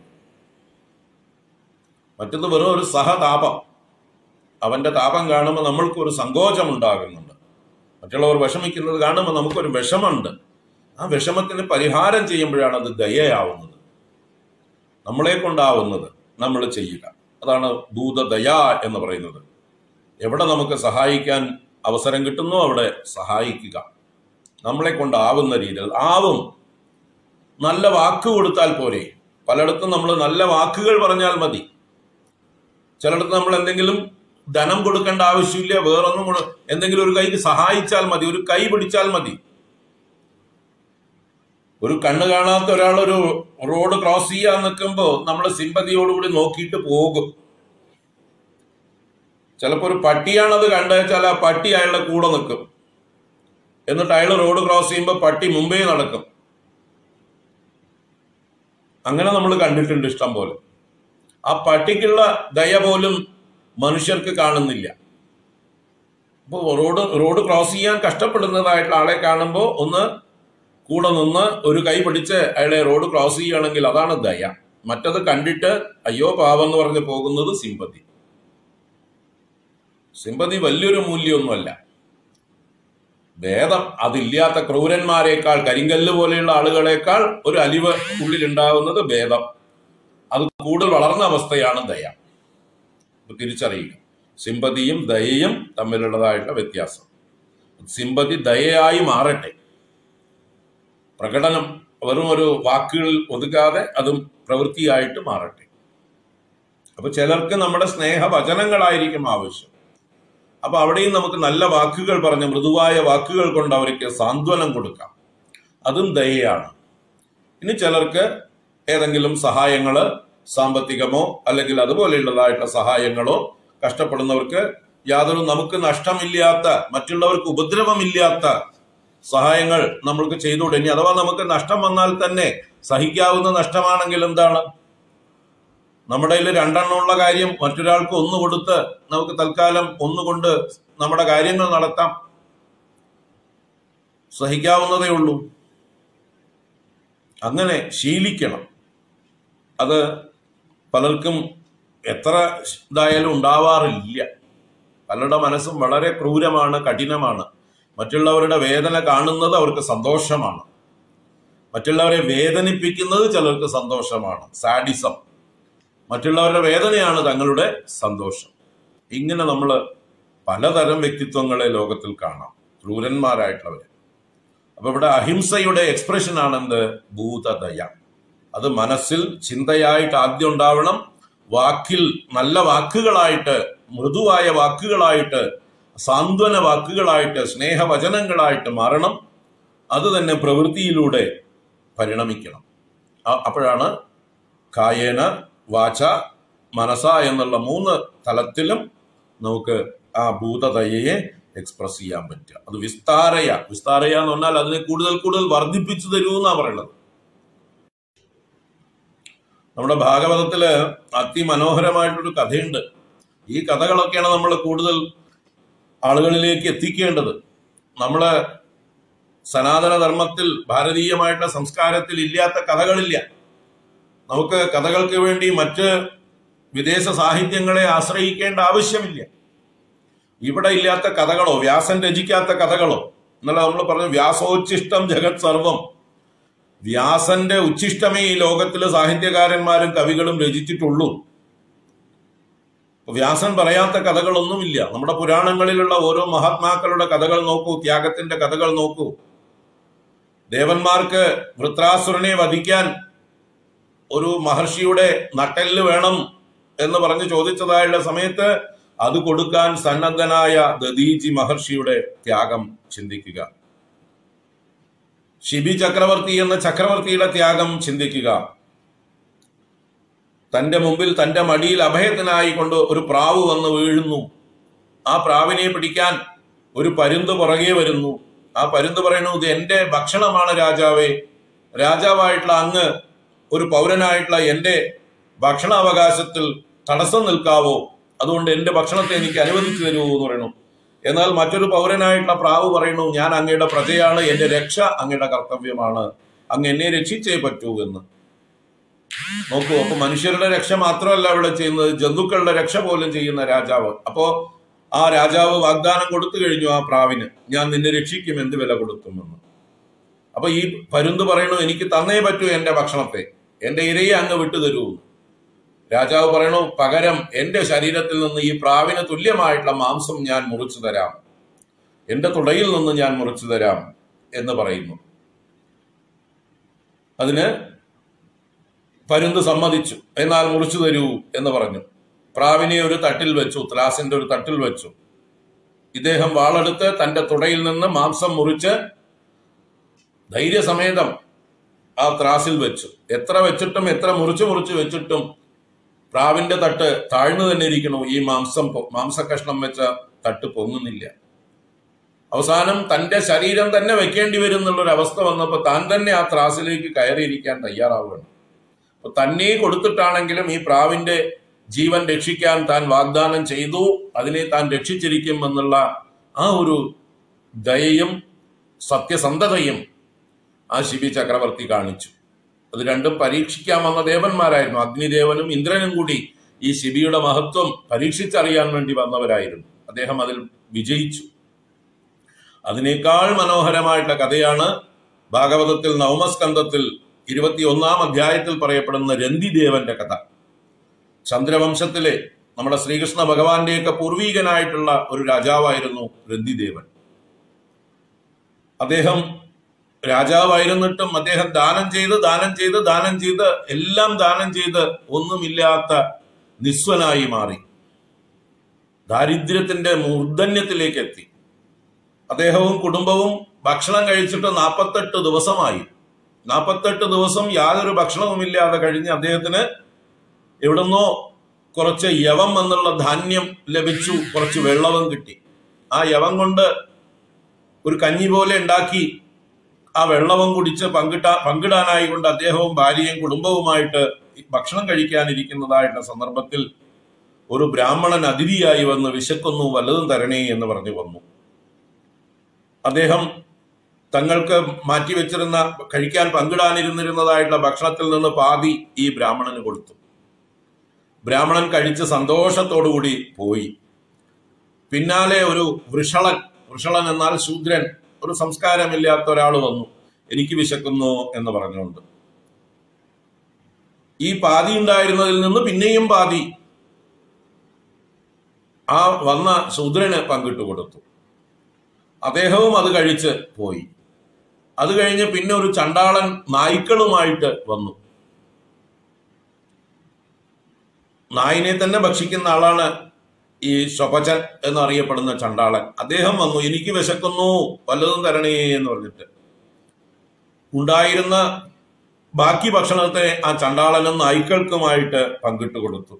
മറ്റത് വെറും ഒരു സഹതാപം. അവന്റെ താപം കാണുമ്പോൾ നമ്മൾക്കൊരു സങ്കോചം ഉണ്ടാകുന്നുണ്ട്. മറ്റുള്ളവർ വിഷമിക്കുന്നത് കാണുമ്പോൾ നമുക്കൊരു വിഷമുണ്ട്. ആ വിഷമത്തിന് പരിഹാരം ചെയ്യുമ്പോഴാണ് അത് ദയയാവുന്നത്, നമ്മളെ കൊണ്ടാവുന്നത്. നമ്മൾ ചെയ്യുക, അതാണ് ഭൂതദയ എന്ന് പറയുന്നത്. എവിടെ നമുക്ക് സഹായിക്കാൻ അവസരം കിട്ടുന്നോ അവിടെ സഹായിക്കുക, നമ്മളെ കൊണ്ടാവുന്ന രീതിയിൽ. ആവും. നല്ല വാക്ക് കൊടുത്താൽ പോരെ. പലയിടത്തും നമ്മൾ നല്ല വാക്കുകൾ പറഞ്ഞാൽ മതി. ചിലയിടത്ത് നമ്മൾ എന്തെങ്കിലും ധനം കൊടുക്കേണ്ട ആവശ്യമില്ല, വേറൊന്നും എന്തെങ്കിലും ഒരു കൈക്ക് സഹായിച്ചാൽ മതി, ഒരു കൈ പിടിച്ചാൽ മതി. ഒരു കണ്ണ് കാണാത്ത ഒരാൾ ഒരു റോഡ് ക്രോസ് ചെയ്യാൻ നിൽക്കുമ്പോൾ നമ്മൾ സിമ്പതിയോടുകൂടി നോക്കിയിട്ട് പോകും. ചിലപ്പോൾ ഒരു പട്ടിയാണത് കണ്ടുവച്ചാൽ ആ പട്ടി അയാളുടെ കൂടെ നിൽക്കും. എന്നിട്ട് അയാൾ റോഡ് ക്രോസ് ചെയ്യുമ്പോൾ പട്ടി മുമ്പേ നടക്കും. അങ്ങനെ നമ്മൾ കണ്ടിട്ടുണ്ട് ഇഷ്ടം പോലെ. ആ പട്ടിക്കുള്ള ദയ പോലും മനുഷ്യർക്ക് കാണുന്നില്ല. അപ്പോൾ റോഡ് റോഡ് ക്രോസ് ചെയ്യാൻ കഷ്ടപ്പെടുന്നതായിട്ടുള്ള ആളെ കാണുമ്പോൾ ഒന്ന് കൂടെ നിന്ന് ഒരു കൈ പിടിച്ച് അയാളെ റോഡ് ക്രോസ് ചെയ്യുകയാണെങ്കിൽ അതാണ് ദയ. മറ്റത് കണ്ടിട്ട് അയ്യോ പാവം എന്ന് പറഞ്ഞ് പോകുന്നത് സിമ്പതി. സിമ്പതി വലിയൊരു മൂല്യമൊന്നുമല്ല. ഭേദം അതില്ലാത്ത ക്രൂരന്മാരെക്കാൾ, കരിങ്കല്ല് പോലെയുള്ള ആളുകളെക്കാൾ ഒരു അലിവ് ഉള്ളിലുണ്ടാകുന്നത് ഭേദം. അത് കൂടുതൽ വളർന്ന അവസ്ഥയാണ് ദയ. തിരിച്ചറിയുക സിമ്പതിയും ദയയും തമ്മിലുള്ളതായിട്ടുള്ള വ്യത്യാസം. സിമ്പതി ദയയായി മാറട്ടെ. പ്രകടനം വെറും ഒരു വാക്കുകളിൽ ഒതുക്കാതെ അതും പ്രവൃത്തിയായിട്ട് മാറട്ടെ. അപ്പൊ ചിലർക്ക് നമ്മുടെ സ്നേഹവചനങ്ങളായിരിക്കും ആവശ്യം. അപ്പൊ അവിടെയും നമുക്ക് നല്ല വാക്കുകൾ പറഞ്ഞ് മൃദുവായ വാക്കുകൾ കൊണ്ട് അവർക്ക് സാന്ത്വനം കൊടുക്കാം. അതും ദയയാണ്. ഇനി ചിലർക്ക് ഏതെങ്കിലും സഹായങ്ങള്, സാമ്പത്തികമോ അല്ലെങ്കിൽ അതുപോലെയുള്ളതായിട്ടുള്ള സഹായങ്ങളോ, കഷ്ടപ്പെടുന്നവർക്ക് യാതൊരു നമുക്ക് നഷ്ടമില്ലാത്ത, മറ്റുള്ളവർക്ക് ഉപദ്രവമില്ലാത്ത സഹായങ്ങൾ നമ്മൾക്ക് ചെയ്തുകൂടെ? ഇനി അഥവാ നമുക്ക് നഷ്ടം വന്നാൽ തന്നെ സഹിക്കാവുന്ന നഷ്ടമാണെങ്കിൽ എന്താണ്? നമ്മുടെ കയ്യിൽ രണ്ടെണ്ണമുള്ള കാര്യം മറ്റൊരാൾക്ക് ഒന്ന് കൊടുത്ത് നമുക്ക് തൽക്കാലം ഒന്നുകൊണ്ട് നമ്മുടെ കാര്യങ്ങൾ നടത്താം, സഹിക്കാവുന്നതേ ഉള്ളൂ. അങ്ങനെ ശീലിക്കണം. അത് പലർക്കും എത്ര ഇതായാലും ഉണ്ടാവാറില്ല. പലരുടെ മനസ്സും വളരെ ക്രൂരമാണ്, കഠിനമാണ്. മറ്റുള്ളവരുടെ വേദന കാണുന്നത് അവർക്ക് സന്തോഷമാണ്, മറ്റുള്ളവരെ വേദനിപ്പിക്കുന്നത് ചിലർക്ക് സന്തോഷമാണ്. സാഡിസം, മറ്റുള്ളവരുടെ വേദനയാണ് തങ്ങളുടെ സന്തോഷം. ഇങ്ങനെ നമ്മൾ പലതരം വ്യക്തിത്വങ്ങളെ ലോകത്തിൽ കാണാം, ക്രൂരന്മാരായിട്ടുള്ളവരെ. അപ്പൊ ഇവിടെ അഹിംസയുടെ എക്സ്പ്രഷൻ ആണ് എന്ത്? ഭൂതദയ. അത് മനസ്സിൽ ചിന്തയായിട്ട് ആദ്യം ഉണ്ടാവണം, വാക്കിൽ നല്ല വാക്കുകളായിട്ട്, മൃദുവായ വാക്കുകളായിട്ട്, സാന്ത്വന വാക്കുകളായിട്ട്, സ്നേഹവചനങ്ങളായിട്ട് മാറണം. അത് തന്നെ പ്രവൃത്തിയിലൂടെ പരിണമിക്കണം. അപ്പോഴാണ് കായേന വാച മനസ എന്നുള്ള മൂന്ന് തലത്തിലും നമുക്ക് ആ ഭൂതദയയെ എക്സ്പ്രസ് ചെയ്യാൻ പറ്റുക. അത് വിസ്താരയ വിസ്താരയ എന്ന് പറഞ്ഞാൽ അതിനെ കൂടുതൽ കൂടുതൽ വർദ്ധിപ്പിച്ചു തരൂ എന്നാ പറയുന്നത്. നമ്മുടെ ഭാഗവതത്തില് അതിമനോഹരമായിട്ടൊരു കഥയുണ്ട്. ഈ കഥകളൊക്കെയാണ് നമ്മൾ കൂടുതൽ ആളുകളിലേക്ക് എത്തിക്കേണ്ടത്. നമ്മള് സനാതന ധർമ്മത്തിൽ, ഭാരതീയമായിട്ടുള്ള സംസ്കാരത്തിൽ ഇല്ലാത്ത കഥകളില്ല. നമുക്ക് കഥകൾക്ക് വേണ്ടി മറ്റ് വിദേശ സാഹിത്യങ്ങളെ ആശ്രയിക്കേണ്ട ആവശ്യമില്ല. ഇവിടെ ഇല്ലാത്ത കഥകളോ, വ്യാസൻ രചിക്കാത്ത കഥകളോ, എന്നല്ല നമ്മൾ പറഞ്ഞു വ്യാസോച്ഛിഷ്ടം ജഗത് സർവം. വ്യാസന്റെ ഉച്ഛിഷ്ടമേ ഈ ലോകത്തിലെ സാഹിത്യകാരന്മാരും കവികളും രചിച്ചിട്ടുള്ളൂ. വ്യാസൻ പറയാത്ത കഥകളൊന്നുമില്ല. നമ്മുടെ പുരാണങ്ങളിലുള്ള ഓരോ മഹാത്മാക്കളുടെ കഥകൾ നോക്കൂ, ത്യാഗത്തിന്റെ കഥകൾ നോക്കൂ. ദേവന്മാർക്ക് വൃത്രാസുരനെ വധിക്കാൻ ഒരു മഹർഷിയുടെ നട്ടെല്ല് വേണം എന്ന് പറഞ്ഞ് ചോദിച്ചതായുള്ള സമയത്ത് അത് കൊടുക്കാൻ സന്നദ്ധനായ ദദീചി മഹർഷിയുടെ ത്യാഗം ചിന്തിക്കുക. ശിബി ചക്രവർത്തി എന്ന ചക്രവർത്തിയുടെ ത്യാഗം ചിന്തിക്കുക. തന്റെ മുമ്പിൽ തന്റെ മടിയിൽ അഭയത്തിനായി കൊണ്ട് ഒരു പ്രാവ് വന്ന് വീഴുന്നു. ആ പ്രാവിനെ പിടിക്കാൻ ഒരു പരുന്ത് പുറകെ വരുന്നു. ആ പരുന്ത് പറയുന്നു, ഇത് എന്റെ ഭക്ഷണമാണ് രാജാവേ, രാജാവായിട്ടുള്ള അങ്ങ് ഒരു പൗരനായിട്ടുള്ള എന്റെ ഭക്ഷണാവകാശത്തിൽ തടസ്സം നിൽക്കാവോ? അതുകൊണ്ട് എന്റെ ഭക്ഷണത്തെ എനിക്ക് അനുവദിച്ചു തരുമോ എന്ന് പറയുന്നു. എന്നാൽ മറ്റൊരു പൗരനായിട്ടുള്ള പ്രാവ് പറയുന്നു, ഞാൻ അങ്ങയുടെ പ്രജയാണ്, എന്റെ രക്ഷ അങ്ങയുടെ കർത്തവ്യമാണ്, അങ്ങ് എന്നെ രക്ഷിച്ചേ പറ്റൂ എന്ന്. നോക്കൂ, അപ്പൊ മനുഷ്യരുടെ രക്ഷ മാത്രമല്ല ഇവിടെ ചെയ്യുന്നത്, ജന്തുക്കളുടെ രക്ഷ പോലും ചെയ്യുന്ന രാജാവ്. അപ്പോ ആ രാജാവ് വാഗ്ദാനം കൊടുത്തു കഴിഞ്ഞു ആ പ്രാവിന്, ഞാൻ നിന്നെ രക്ഷിക്കും, എന്ത് വില കൊടുക്കുമെന്ന്. അപ്പൊ ഈ പരുന്ത് പറയണു, എനിക്ക് തന്നേ പറ്റൂ എന്റെ ഭക്ഷണത്തെ, എന്റെ ഇരയെ അങ്ങ് വിട്ടുതരൂ. രാജാവ് പറയണു, പകരം എന്റെ ശരീരത്തിൽ നിന്ന് ഈ പ്രാവിന് തുല്യമായിട്ടുള്ള മാംസം ഞാൻ മുറിച്ചു തരാം, എന്റെ തുടയിൽ നിന്ന് ഞാൻ മുറിച്ചു തരാം എന്ന് പറയുന്നു. അതിന് പരുന്ത് സമ്മതിച്ചു. എന്നാൽ മുറിച്ചു തരൂ എന്ന് പറഞ്ഞു. പ്രാവിനെ ഒരു തട്ടിൽ വെച്ചു, ത്രാസിന്റെ ഒരു തട്ടിൽ വെച്ചു. ഇദ്ദേഹം വാളെടുത്ത് തന്റെ തുടയിൽ നിന്ന് മാംസം മുറിച്ച് ധൈര്യസമേതം ആ ത്രാസിൽ വെച്ചു. എത്ര വെച്ചിട്ടും എത്ര മുറിച്ചു മുറിച്ച് വെച്ചിട്ടും പ്രാവിന്റെ തട്ട് താഴ്ന്നു തന്നെ ഇരിക്കണു. ഈ മാംസം മാംസകഷ്ണം വെച്ച തട്ട് പൊങ്ങുന്നില്ല. അവസാനം തന്റെ ശരീരം തന്നെ വെക്കേണ്ടി വരും എന്നുള്ളൊരു അവസ്ഥ വന്നപ്പോൾ താൻ തന്നെ ആ ത്രാസിലേക്ക് കയറിയിരിക്കാൻ തയ്യാറാവുകയാണ്. അപ്പൊ തന്നെ കൊടുത്തിട്ടാണെങ്കിലും ഈ പ്രാവിന്റെ ജീവൻ രക്ഷിക്കാൻ താൻ വാഗ്ദാനം ചെയ്തു, അതിനെ താൻ രക്ഷിച്ചിരിക്കും എന്നുള്ള ആ ഒരു ദയയും സത്യസന്ധതയും ആ ശിബി ചക്രവർത്തി കാണിച്ചു. അത് രണ്ടും പരീക്ഷിക്കാൻ വന്ന ദേവന്മാരായിരുന്നു. അഗ്നിദേവനും ഇന്ദ്രനും കൂടി ഈ ശിബിയുടെ മഹത്വം പരീക്ഷിച്ചറിയാൻ വേണ്ടി വന്നവരായിരുന്നു. അദ്ദേഹം അതിൽ വിജയിച്ചു. അതിനേക്കാൾ മനോഹരമായിട്ടുള്ള കഥയാണ് ഭാഗവതത്തിൽ നവമസ്കന്ധത്തിൽ ഇരുപത്തി ഒന്നാം അധ്യായത്തിൽ പറയപ്പെടുന്ന രന്തിദേവന്റെ കഥ. ചന്ദ്രവംശത്തിലെ നമ്മുടെ ശ്രീകൃഷ്ണ ഭഗവാന്റെയൊക്കെ പൂർവീകനായിട്ടുള്ള ഒരു രാജാവായിരുന്നു രന്തിദേവൻ. അദ്ദേഹം രാജാവായിരുന്നിട്ടും അദ്ദേഹം ദാനം ചെയ്ത് ദാനം ചെയ്ത് ദാനം ചെയ്ത് എല്ലാം ദാനം ചെയ്ത് ഒന്നുമില്ലാത്ത നിസ്വനായി മാറി. ദാരിദ്ര്യത്തിന്റെ മൂർധന്യത്തിലേക്ക് എത്തി. അദ്ദേഹവും കുടുംബവും ഭക്ഷണം കഴിച്ചിട്ട് നാൽപ്പത്തെട്ട് ദിവസമായി. നാൽപ്പത്തെട്ട് ദിവസം യാതൊരു ഭക്ഷണവുമില്ലാതെ കഴിഞ്ഞ് അദ്ദേഹത്തിന് എവിടുന്നോ കുറച്ച് യവം എന്നുള്ള ധാന്യം ലഭിച്ചു, കുറച്ച് വെള്ളവും കിട്ടി. ആ യവം കൊണ്ട് ഒരു കഞ്ഞി പോലെ ഉണ്ടാക്കി ആ വെള്ളവും കുടിച്ച് പങ്കിട്ടാ പങ്കിടാനായി കൊണ്ട് അദ്ദേഹവും ഭാര്യയും കുടുംബവുമായിട്ട് ഭക്ഷണം കഴിക്കാനിരിക്കുന്നതായിട്ടുള്ള സന്ദർഭത്തിൽ ഒരു ബ്രാഹ്മണൻ അതിഥിയായി വന്ന് വിശക്കുന്നു, വല്ലതും തരണേ എന്ന് പറഞ്ഞു വന്നു. അദ്ദേഹം തങ്ങൾക്ക് മാറ്റിവെച്ചിരുന്ന കഴിക്കാൻ പങ്കിടാനിരുന്നിരുന്നതായിട്ടുള്ള ഭക്ഷണത്തിൽ നിന്ന് പാതി ഈ ബ്രാഹ്മണന് കൊടുത്തു. ബ്രാഹ്മണൻ കഴിച്ച് സന്തോഷത്തോടുകൂടി പോയി. പിന്നാലെ ഒരു വൃഷളൻ, വൃഷളൻ എന്നാൽ ശൂദ്രൻ, ഒരു സംസ്കാരമില്ലാത്ത ഒരാൾ വന്നു, എനിക്ക് വിശക്കുന്നു എന്ന് പറഞ്ഞുകൊണ്ട്. ഈ പാതി ഉണ്ടായിരുന്നതിൽ നിന്ന് പിന്നെയും പാതി ആ വന്ന ശൂദ്രന് പങ്കിട്ട് കൊടുത്തു. അദ്ദേഹവും അത് കഴിച്ച് പോയി. അത് കഴിഞ്ഞ് പിന്നെ ഒരു ചണ്ടാളൻ നായ്ക്കളുമായിട്ട് വന്നു. നായിനെ തന്നെ ഭക്ഷിക്കുന്ന ആളാണ് ഈ ശൊപചൻ എന്നറിയപ്പെടുന്ന ചണ്ടാളൻ. അദ്ദേഹം വന്നു, എനിക്ക് വിശക്കുന്നു, വല്ലതും തരണേ എന്ന് പറഞ്ഞിട്ട്. ഉണ്ടായിരുന്ന ബാക്കി ഭക്ഷണത്തെ ആ ചണ്ടാളനും നായ്ക്കൾക്കുമായിട്ട് പങ്കിട്ട് കൊടുത്തു.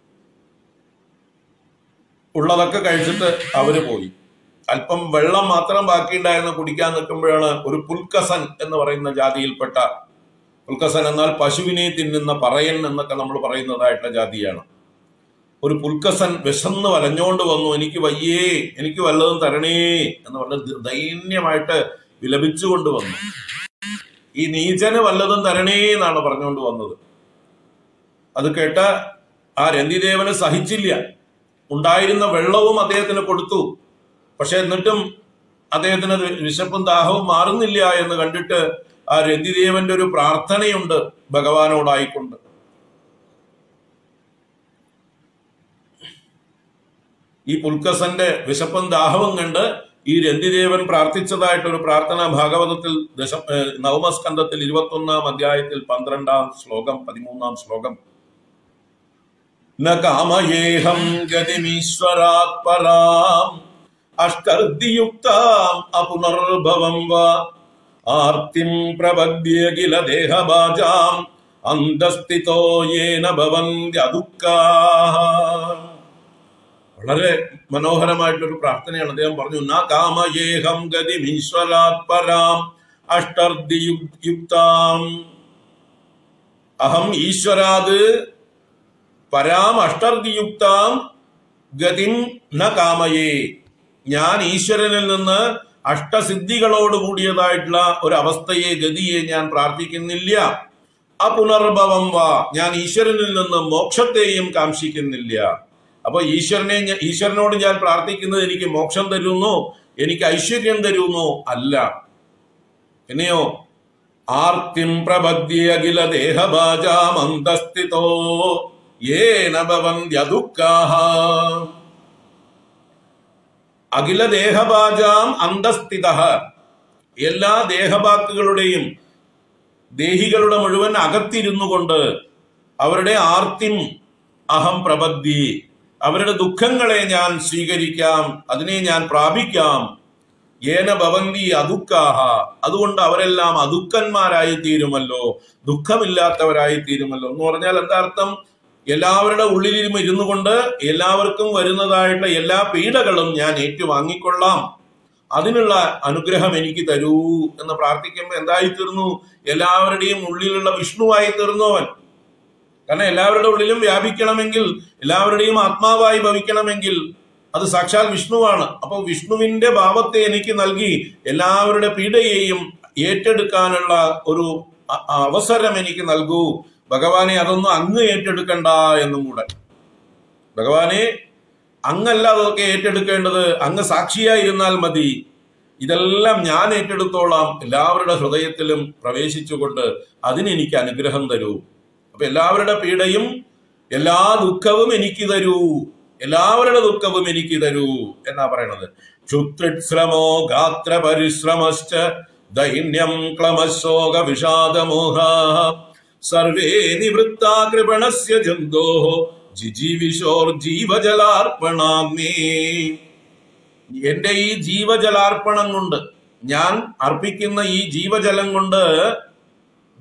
ഉള്ളതൊക്കെ കഴിച്ചിട്ട് അവര് പോയി. അല്പം വെള്ളം മാത്രം ബാക്കിയുണ്ടായിരുന്ന കുടിക്കാൻ നിൽക്കുമ്പോഴാണ് ഒരു പുൽക്കസൻ എന്ന് പറയുന്ന ജാതിയിൽപ്പെട്ട, പുൽക്കസൻ എന്നാൽ പശുവിനെ തിന്നുന്ന പറയൻ എന്നൊക്കെ നമ്മൾ പറയുന്നതായിട്ടുള്ള ജാതിയാണ്. ഒരു പുൽക്കസൻ വിശന്ന് വലഞ്ഞോണ്ട് വന്നു, എനിക്ക് വയ്യേ, എനിക്ക് വല്ലതും തരണേ എന്ന് പറഞ്ഞ് ദൈന്യമായിട്ട് വിലപിച്ചുകൊണ്ട് വന്നു. ഈ നീചന് വല്ലതും തരണേ എന്നാണ് പറഞ്ഞുകൊണ്ട് വന്നത്. അത് കേട്ട ആ രന്തിദേവന് സഹിച്ചില്ല. ഉണ്ടായിരുന്ന വെള്ളവും അദ്ദേഹത്തിന് കൊടുത്തു. പക്ഷെ എന്നിട്ടും അദ്ദേഹത്തിന് വിശപ്പും ദാഹവും മാറുന്നില്ല എന്ന് കണ്ടിട്ട് ആ രന്തിദേവന്റെ ഒരു പ്രാർത്ഥനയുണ്ട് ഭഗവാനോടായിക്കൊണ്ട്. ഈ പുൽക്കസന്റെ വിശപ്പും ദാഹവും കണ്ട് ഈ രന്തിദേവൻ പ്രാർത്ഥിച്ചതായിട്ടൊരു പ്രാർത്ഥന ഭാഗവതത്തിൽ ദശ നവമസ്കന്ധത്തിൽ ഇരുപത്തി ഒന്നാം അധ്യായത്തിൽ പന്ത്രണ്ടാം ശ്ലോകം, പതിമൂന്നാം ശ്ലോകം. ന കാമയേഹം ഗതിമീശ്വരാത് പരാം അഷ്ടർദ്ധിയുക്താം അപുനർഭവം വാ ആർത്തിം പ്രപദ്യ കില ദേഹഭാജാം അന്തസ്ഥിതോ യേന ഭവന്ത്യദുഃഖാഃ. വളരെ മനോഹരമായിട്ടൊരു പ്രാർത്ഥനയാണ്. അദ്ദേഹം പറഞ്ഞു, ന കാമയേഹം ഗതിമീശ്വരാത് പരാം അഷ്ടർദ്ധിയുക്താം. അഹം ഈശ്വരാത് പരാം അഷ്ടർദ്ധിയുക്താം ഗതിം ന കാമയേ. ഞാൻ ഈശ്വരനിൽ നിന്ന് അഷ്ടസിദ്ധികളോട് കൂടിയതായിട്ടുള്ള ഒരു അവസ്ഥയെ, ഗതിയെ ഞാൻ പ്രാർത്ഥിക്കുന്നില്ല. അപുനർഭവം വാ, ഞാൻ ഈശ്വരനിൽ നിന്ന് മോക്ഷത്തെയും കാംക്ഷിക്കുന്നില്ല. അപ്പൊ ഈശ്വരനെ ഈശ്വരനോട് ഞാൻ പ്രാർത്ഥിക്കുന്നത് എനിക്ക് മോക്ഷം തരുന്നോ, എനിക്ക് ഐശ്വര്യം തരുന്നോ അല്ല. പിന്നെയോ ആർത്തിം പ്രപദ്യ അഖില ദേഹഭാജാം അന്തസ്ഥിതോ യേന ഭവന്ത്യദുഃഖാഃ. അഖില ദേഹഭാജാം അന്തസ്ഥിതഃ, എല്ലാ ദേഹഭാക്കുകളുടെയും ദേഹികളുടെ മുഴുവൻ അകത്തിരുന്നു കൊണ്ട് അവരുടെ ആർത്തിം അഹം പ്രപദ്യേ, അവരുടെ ദുഃഖങ്ങളെ ഞാൻ സ്വീകരിക്കാം, അതിനെ ഞാൻ പ്രാപിക്കാം. യേന ഭവന്തി അദുഃഖാഃ, അതുകൊണ്ട് അവരെല്ലാം അദുഃഖന്മാരായി തീരുമല്ലോ, ദുഃഖമില്ലാത്തവരായി തീരുമല്ലോ. എന്ന് പറഞ്ഞാൽ എന്താ അർത്ഥം? എല്ലാവരുടെ ഉള്ളിലും ഇരുന്നു കൊണ്ട് എല്ലാവർക്കും വരുന്നതായിട്ടുള്ള എല്ലാ പീഡകളും ഞാൻ ഏറ്റുവാങ്ങിക്കൊള്ളാം, അതിനുള്ള അനുഗ്രഹം എനിക്ക് തരൂ എന്ന് പ്രാർത്ഥിക്കുമ്പോൾ എന്തായി തീർന്നു? എല്ലാവരുടെയും ഉള്ളിലുള്ള വിഷ്ണുവായി തീർന്നു അവൻ. കാരണം എല്ലാവരുടെ ഉള്ളിലും വ്യാപിക്കണമെങ്കിൽ, എല്ലാവരുടെയും ആത്മാവായി ഭവിക്കണമെങ്കിൽ അത് സാക്ഷാൽ വിഷ്ണുവാണ്. അപ്പോൾ വിഷ്ണുവിന്റെ ഭാവത്തെ എനിക്ക് നൽകി എല്ലാവരുടെ പീഡയെയും ഏറ്റെടുക്കാനുള്ള ഒരു അവസരം എനിക്ക് നൽകൂ ഭഗവാനെ. അതൊന്നും അങ്ങ് ഏറ്റെടുക്കണ്ട എന്നും കൂടെ. ഭഗവാനെ, അങ്ങല്ല അതൊക്കെ ഏറ്റെടുക്കേണ്ടത്, അങ്ങ് സാക്ഷിയായിരുന്നാൽ മതി, ഇതെല്ലാം ഞാൻ ഏറ്റെടുത്തോളാം. എല്ലാവരുടെ ഹൃദയത്തിലും പ്രവേശിച്ചുകൊണ്ട് അതിനെനിക്ക് അനുഗ്രഹം തരൂ. അപ്പൊ എല്ലാവരുടെ പീഡയും എല്ലാ ദുഃഖവും എനിക്ക് തരൂ, എല്ലാവരുടെ ദുഃഖവും എനിക്ക് തരൂ എന്നാ പറയണത്. ക്ഷുത്രിശ്രമോ ഗാത്ര പരിശ്രമശ്ച ദൈന്യം ക്ലമശോക വിഷാദമോഹ സർവേ നിവൃത്താ കൃപണസ്യ ജന്തോഃ ജിജീവിഷോർ ജീവജലാർപ്പണാഗ്നേ. എന്റെ ഈ ജീവജലാർപ്പണം കൊണ്ട്, ഞാൻ അർപ്പിക്കുന്ന ഈ ജീവജലം കൊണ്ട്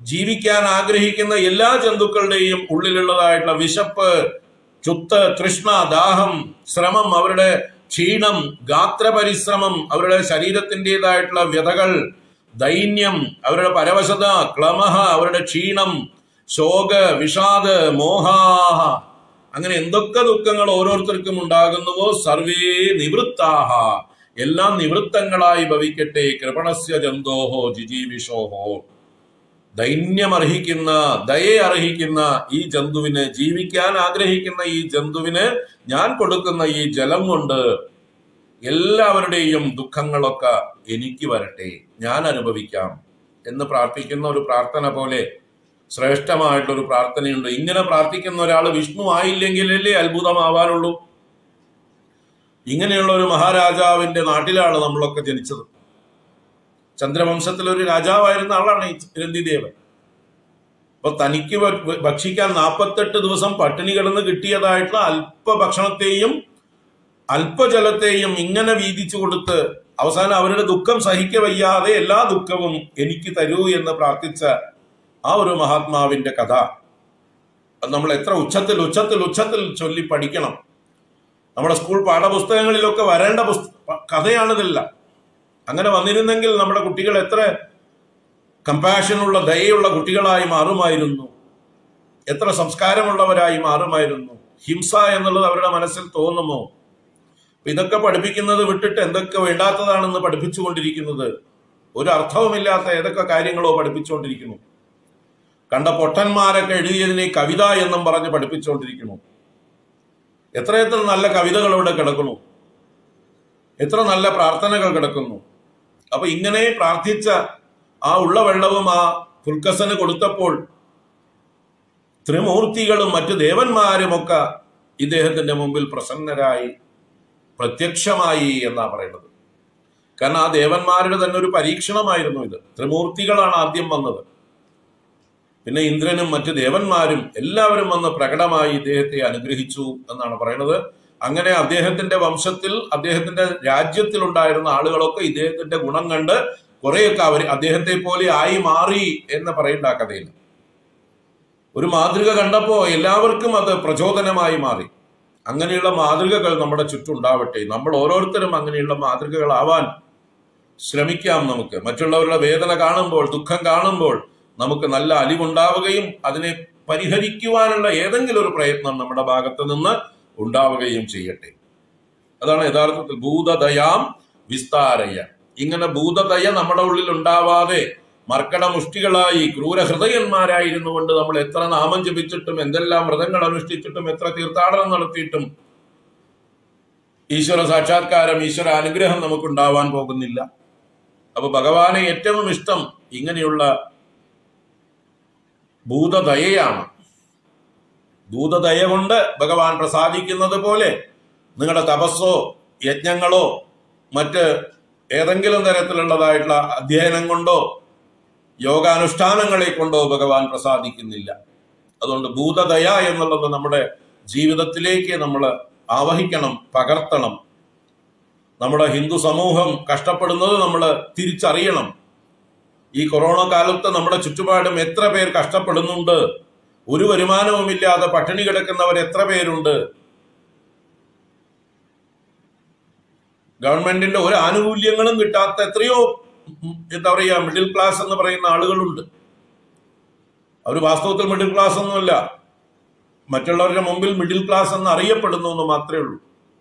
ജീവിക്കാൻ ആഗ്രഹിക്കുന്ന എല്ലാ ജന്തുക്കളുടെയും ഉള്ളിലുള്ളതായിട്ടുള്ള വിശപ്പ്, ചുത്ത്, തൃഷ്ണ, ദാഹം, ശ്രമം, അവരുടെ ക്ഷീണം, ഗാത്രപരിശ്രമം, അവരുടെ ശരീരത്തിൻ്റെതായിട്ടുള്ള വ്യതകൾ, ദൈന്യം, അവരുടെ പരവശത, ക്ലമഹ, അവരുടെ ക്ഷീണം, ശോക, വിഷാദ, മോഹാഹ, അങ്ങനെ എന്തൊക്കെ ദുഃഖങ്ങൾ ഓരോരുത്തർക്കും ഉണ്ടാകുന്നുവോ സർവേ നിവൃത്താഹ, എല്ലാം നിവൃത്തങ്ങളായി ഭവിക്കട്ടെ. കൃപണസ്യ ജന്തോഹോ ജിജീവിഷോഹോ, ദൈന്യമർഹിക്കുന്ന, ദയെ അർഹിക്കുന്ന ഈ ജന്തുവിന്, ജീവിക്കാൻ ആഗ്രഹിക്കുന്ന ഈ ജന്തുവിന് ഞാൻ കൊടുക്കുന്ന ഈ ജലം കൊണ്ട് എല്ലാവരുടെയും ദുഃഖങ്ങളൊക്കെ എനിക്ക് വരട്ടെ, ഞാൻ അനുഭവിക്കാം എന്ന് പ്രാർത്ഥിക്കുന്ന ഒരു പ്രാർത്ഥന പോലെ ശ്രേഷ്ഠമായിട്ടൊരു പ്രാർത്ഥനയുണ്ട്. ഇങ്ങനെ പ്രാർത്ഥിക്കുന്ന ഒരാൾ വിഷ്ണു ആയില്ലെങ്കിലല്ലേ അത്ഭുതമാവാനുള്ളൂ. ഇങ്ങനെയുള്ള ഒരു മഹാരാജാവിന്റെ നാട്ടിലാണ് നമ്മളൊക്കെ ജനിച്ചത്. ചന്ദ്രവംശത്തിലൊരു രാജാവായിരുന്ന ആളാണ് ഈ രന്തിദേവൻ. അപ്പൊ തനിക്ക് ഭക്ഷിക്കാൻ നാൽപ്പത്തെട്ട് ദിവസം പട്ടിണി കിടന്ന് കിട്ടിയതായിട്ടുള്ള അല്പ ഭക്ഷണത്തെയും അല്പജലത്തെയും ഇങ്ങനെ വീതിച്ചു കൊടുത്ത് അവസാനം അവരുടെ ദുഃഖം സഹിക്ക വയ്യാതെ എല്ലാ ദുഃഖവും എനിക്ക് തരൂ എന്ന് പ്രാർത്ഥിച്ച ആ ഒരു മഹാത്മാവിന്റെ കഥ അത് നമ്മൾ എത്ര ഉച്ചത്തിൽ ഉച്ചത്തിൽ ഉച്ചത്തിൽ ചൊല്ലി പഠിക്കണം. നമ്മുടെ സ്കൂൾ പാഠപുസ്തകങ്ങളിലൊക്കെ വരേണ്ട പുസ്ത കഥയാണിതെല്ലാം. അങ്ങനെ വന്നിരുന്നെങ്കിൽ നമ്മുടെ കുട്ടികൾ എത്ര കമ്പാഷനുള്ള, ദയയുള്ള കുട്ടികളായി മാറുമായിരുന്നു, എത്ര സംസ്കാരമുള്ളവരായി മാറുമായിരുന്നു. ഹിംസ എന്നുള്ളത് അവരുടെ മനസ്സിൽ തോന്നുമോ? ഇതൊക്കെ പഠിപ്പിക്കുന്നത് വിട്ടിട്ട് എന്തൊക്കെ വേണ്ടാത്തതാണെന്ന് പഠിപ്പിച്ചുകൊണ്ടിരിക്കുന്നത്, ഒരു അർത്ഥവുമില്ലാത്ത ഏതൊക്കെ കാര്യങ്ങളോ പഠിപ്പിച്ചുകൊണ്ടിരിക്കുന്നു. കണ്ട പൊട്ടന്മാരൊക്കെ എഴുതിയതിനെ കവിത എന്നും പറഞ്ഞ് പഠിപ്പിച്ചുകൊണ്ടിരിക്കുന്നു. എത്രയെത്ര നല്ല കവിതകൾ ഇവിടെ കിടക്കുന്നു, എത്ര നല്ല പ്രാർത്ഥനകൾ കിടക്കുന്നു. അപ്പൊ ഇങ്ങനെ പ്രാർത്ഥിച്ച ആ ഉള്ള വെള്ളവും ആ പുൽക്കസന് കൊടുത്തപ്പോൾ ത്രിമൂർത്തികളും മറ്റു ദേവന്മാരുമൊക്കെ ഇദ്ദേഹത്തിന്റെ മുമ്പിൽ പ്രസന്നരായി, പ്രത്യക്ഷമായി എന്നാ പറയുന്നത്. കാരണം ആ ദേവന്മാരുടെ തന്നെ ഒരു പരീക്ഷണമായിരുന്നു ഇത്. ത്രിമൂർത്തികളാണ് ആദ്യം വന്നത്, പിന്നെ ഇന്ദ്രനും മറ്റു ദേവന്മാരും എല്ലാവരും വന്ന് പ്രകടമായി ഇദ്ദേഹത്തെ അനുഗ്രഹിച്ചു എന്നാണ് പറയുന്നത്. അങ്ങനെ അദ്ദേഹത്തിന്റെ വംശത്തിൽ, അദ്ദേഹത്തിന്റെ രാജ്യത്തിൽ ഉണ്ടായിരുന്ന ആളുകളൊക്കെ ഇദ്ദേഹത്തിന്റെ ഗുണം കണ്ട് കുറെയൊക്കെ അവർ അദ്ദേഹത്തെ പോലെ ആയി മാറി എന്ന് പറയേണ്ട കഥയില്ല. ഒരു മാതൃക കണ്ടപ്പോ എല്ലാവർക്കും അത് പ്രചോദനമായി മാറി. അങ്ങനെയുള്ള മാതൃകകൾ നമ്മുടെ ചുറ്റുണ്ടാവട്ടെ. നമ്മൾ ഓരോരുത്തരും അങ്ങനെയുള്ള മാതൃകകളാവാൻ ശ്രമിക്കാം. നമുക്ക് മറ്റുള്ളവരുടെ വേദന കാണുമ്പോൾ, ദുഃഖം കാണുമ്പോൾ നമുക്ക് നല്ല അലിവുണ്ടാവുകയും അതിനെ പരിഹരിക്കുവാനുള്ള ഏതെങ്കിലും ഒരു പ്രയത്നം നമ്മുടെ ഭാഗത്ത് നിന്ന് ഉണ്ടാവുകയും ചെയ്യട്ടെ. അതാണ് യഥാർത്ഥത്തിൽ ഭൂതദയാം വിസ്താരയ. ഇങ്ങനെ ഭൂതദയ നമ്മുടെ ഉള്ളിൽ ഉണ്ടാവാതെ മർക്കടമുഷ്ടികളായി ക്രൂരഹൃദയന്മാരായിരുന്നു കൊണ്ട് നമ്മൾ എത്ര നാമം ജപിച്ചിട്ടും എന്തെല്ലാം വ്രതങ്ങൾ അനുഷ്ഠിച്ചിട്ടും എത്ര തീർത്ഥാടനം നടത്തിയിട്ടും ഈശ്വര സാക്ഷാത്കാരം, ഈശ്വര അനുഗ്രഹം നമുക്കുണ്ടാവാൻ പോകുന്നില്ല. അപ്പൊ ഭഗവാനെ ഏറ്റവും ഇഷ്ടം ഇങ്ങനെയുള്ള ഭൂതദയയാണ്. ഭൂതദയ കൊണ്ട് ഭഗവാൻ പ്രസാദിക്കുന്നത് പോലെ നിങ്ങളുടെ തപസ്സോ യജ്ഞങ്ങളോ മറ്റ് ഏതെങ്കിലും തരത്തിലുള്ളതായിട്ടുള്ള അധ്യയനം കൊണ്ടോ യോഗാനുഷ്ഠാനങ്ങളെ കൊണ്ടോ ഭഗവാൻ പ്രസാദിക്കുന്നില്ല. അതുകൊണ്ട് ഭൂതദയ എന്നുള്ളത് നമ്മുടെ ജീവിതത്തിലേക്ക് നമ്മൾ ആവഹിക്കണം, പകർത്തണം. നമ്മുടെ ഹിന്ദു സമൂഹം കഷ്ടപ്പെടുന്നത് നമ്മൾ തിരിച്ചറിയണം. ഈ കൊറോണ കാലത്ത് നമ്മുടെ ചുറ്റുപാടും എത്ര പേർ കഷ്ടപ്പെടുന്നുണ്ട്, ഒരു വരുമാനവുമില്ലാതെ പട്ടിണി കിടക്കുന്നവർ എത്ര പേരുണ്ട്. ഗവൺമെന്റിന്റെ ഒരു ആനുകൂല്യങ്ങളും കിട്ടാത്ത എത്രയോ എന്താ പറയുക മിഡിൽ ക്ലാസ് എന്ന് പറയുന്ന ആളുകളുണ്ട്. അവർ വാസ്തവത്തിൽ മിഡിൽ ക്ലാസ് ഒന്നുമല്ല, മറ്റുള്ളവരുടെ മുമ്പിൽ മിഡിൽ ക്ലാസ് എന്ന് അറിയപ്പെടുന്നു എന്ന് മാത്രമേ ഉള്ളൂ.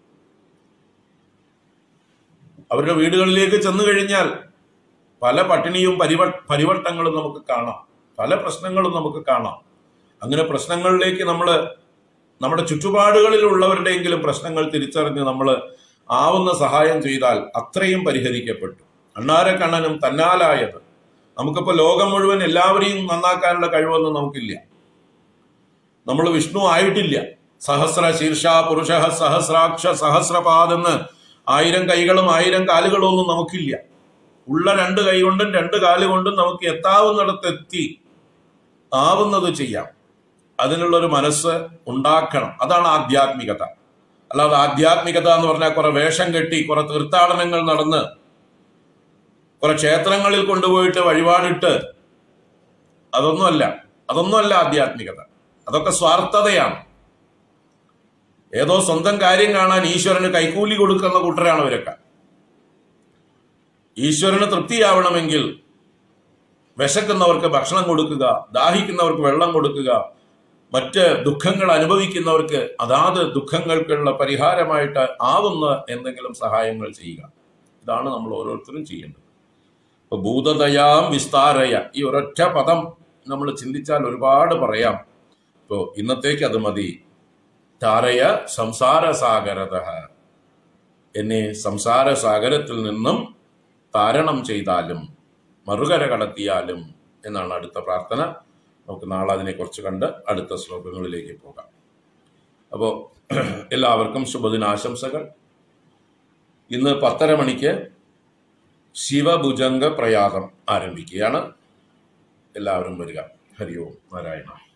അവരുടെ വീടുകളിലേക്ക് ചെന്നു കഴിഞ്ഞാൽ പല പട്ടിണിയും പരിവ പരിവട്ടങ്ങളും നമുക്ക് കാണാം, പല പ്രശ്നങ്ങളും നമുക്ക് കാണാം. അങ്ങനെ പ്രശ്നങ്ങളിലേക്ക് നമ്മൾ നമ്മുടെ ചുറ്റുപാടുകളിലുള്ളവരുടെയെങ്കിലും പ്രശ്നങ്ങൾ തിരിച്ചറിഞ്ഞ് നമ്മൾ ആവുന്ന സഹായം ചെയ്താൽ അത്രയും പരിഹരിക്കപ്പെട്ടു. അണ്ണാരക്കണ്ണനും തന്നാലായത്. നമുക്കിപ്പോൾ ലോകം മുഴുവൻ എല്ലാവരെയും നന്നാക്കാനുള്ള കഴിവൊന്നും നമുക്കില്ല. നമ്മൾ വിഷ്ണു ആയിട്ടില്ല. സഹസ്ര ശീർഷ പുരുഷ സഹസ്രാക്ഷ സഹസ്രപാദെന്ന് ആയിരം കൈകളും ആയിരം കാലുകളും ഒന്നും നമുക്കില്ല. ഉള്ള രണ്ട് കൈ കൊണ്ടും രണ്ട് കാല് കൊണ്ടും നമുക്ക് എത്താവുന്നിടത്തെത്തി ആവുന്നത് ചെയ്യാം. അതിനുള്ളൊരു മനസ്സ് ഉണ്ടാക്കണം. അതാണ് ആധ്യാത്മികത. അല്ലാതെ ആധ്യാത്മികത എന്ന് പറഞ്ഞാൽ കുറെ വേഷം കെട്ടി കുറെ തീർത്ഥാടനങ്ങൾ നടന്ന് കുറെ ക്ഷേത്രങ്ങളിൽ കൊണ്ടുപോയിട്ട് വഴിപാടിട്ട് അതൊന്നുമല്ല അതൊന്നുമല്ല ആധ്യാത്മികത. അതൊക്കെ സ്വാർത്ഥതയാണ്. ഏതോ സ്വന്തം കാര്യം കാണാൻ ഈശ്വരന് കൈക്കൂലി കൊടുക്കുന്ന കൂട്ടരാണ് ഇവരൊക്കെ. ഈശ്വരന് തൃപ്തിയാവണമെങ്കിൽ വിശക്കുന്നവർക്ക് ഭക്ഷണം കൊടുക്കുക, ദാഹിക്കുന്നവർക്ക് വെള്ളം കൊടുക്കുക, മറ്റ് ദുഃഖങ്ങൾ അനുഭവിക്കുന്നവർക്ക് അതാത് ദുഃഖങ്ങൾക്കുള്ള പരിഹാരമായിട്ട് ആവുന്ന എന്തെങ്കിലും സഹായങ്ങൾ ചെയ്യുക. ഇതാണ് നമ്മൾ ഓരോരുത്തരും ചെയ്യേണ്ടത്. ഇപ്പൊ ഭൂതദയാം വിസ്താരയ, ഈ ഒരൊറ്റ പദം നമ്മൾ ചിന്തിച്ചാൽ ഒരുപാട് പറയാം. ഇപ്പോ ഇന്നത്തേക്ക് അത് മതി. താരയ സംസാര സാഗരത, എന്നെ സംസാര സാഗരത്തിൽ നിന്നും താരണം ചെയ്താലും മറുകര കടത്തിയാലും എന്നാണ് അടുത്ത പ്രാർത്ഥന. നമുക്ക് നാളെ അതിനെക്കുറിച്ച് കണ്ട് അടുത്ത ശ്ലോകങ്ങളിലേക്ക് പോകാം. അപ്പോൾ എല്ലാവർക്കും ശുഭദിനാശംസകൾ. ഇന്ന് പത്തര മണിക്ക് ശിവഭുജംഗ പ്രയാഗം ആരംഭിക്കുകയാണ്. എല്ലാവരും വരിക. ഹരി ഓം നാരായണ.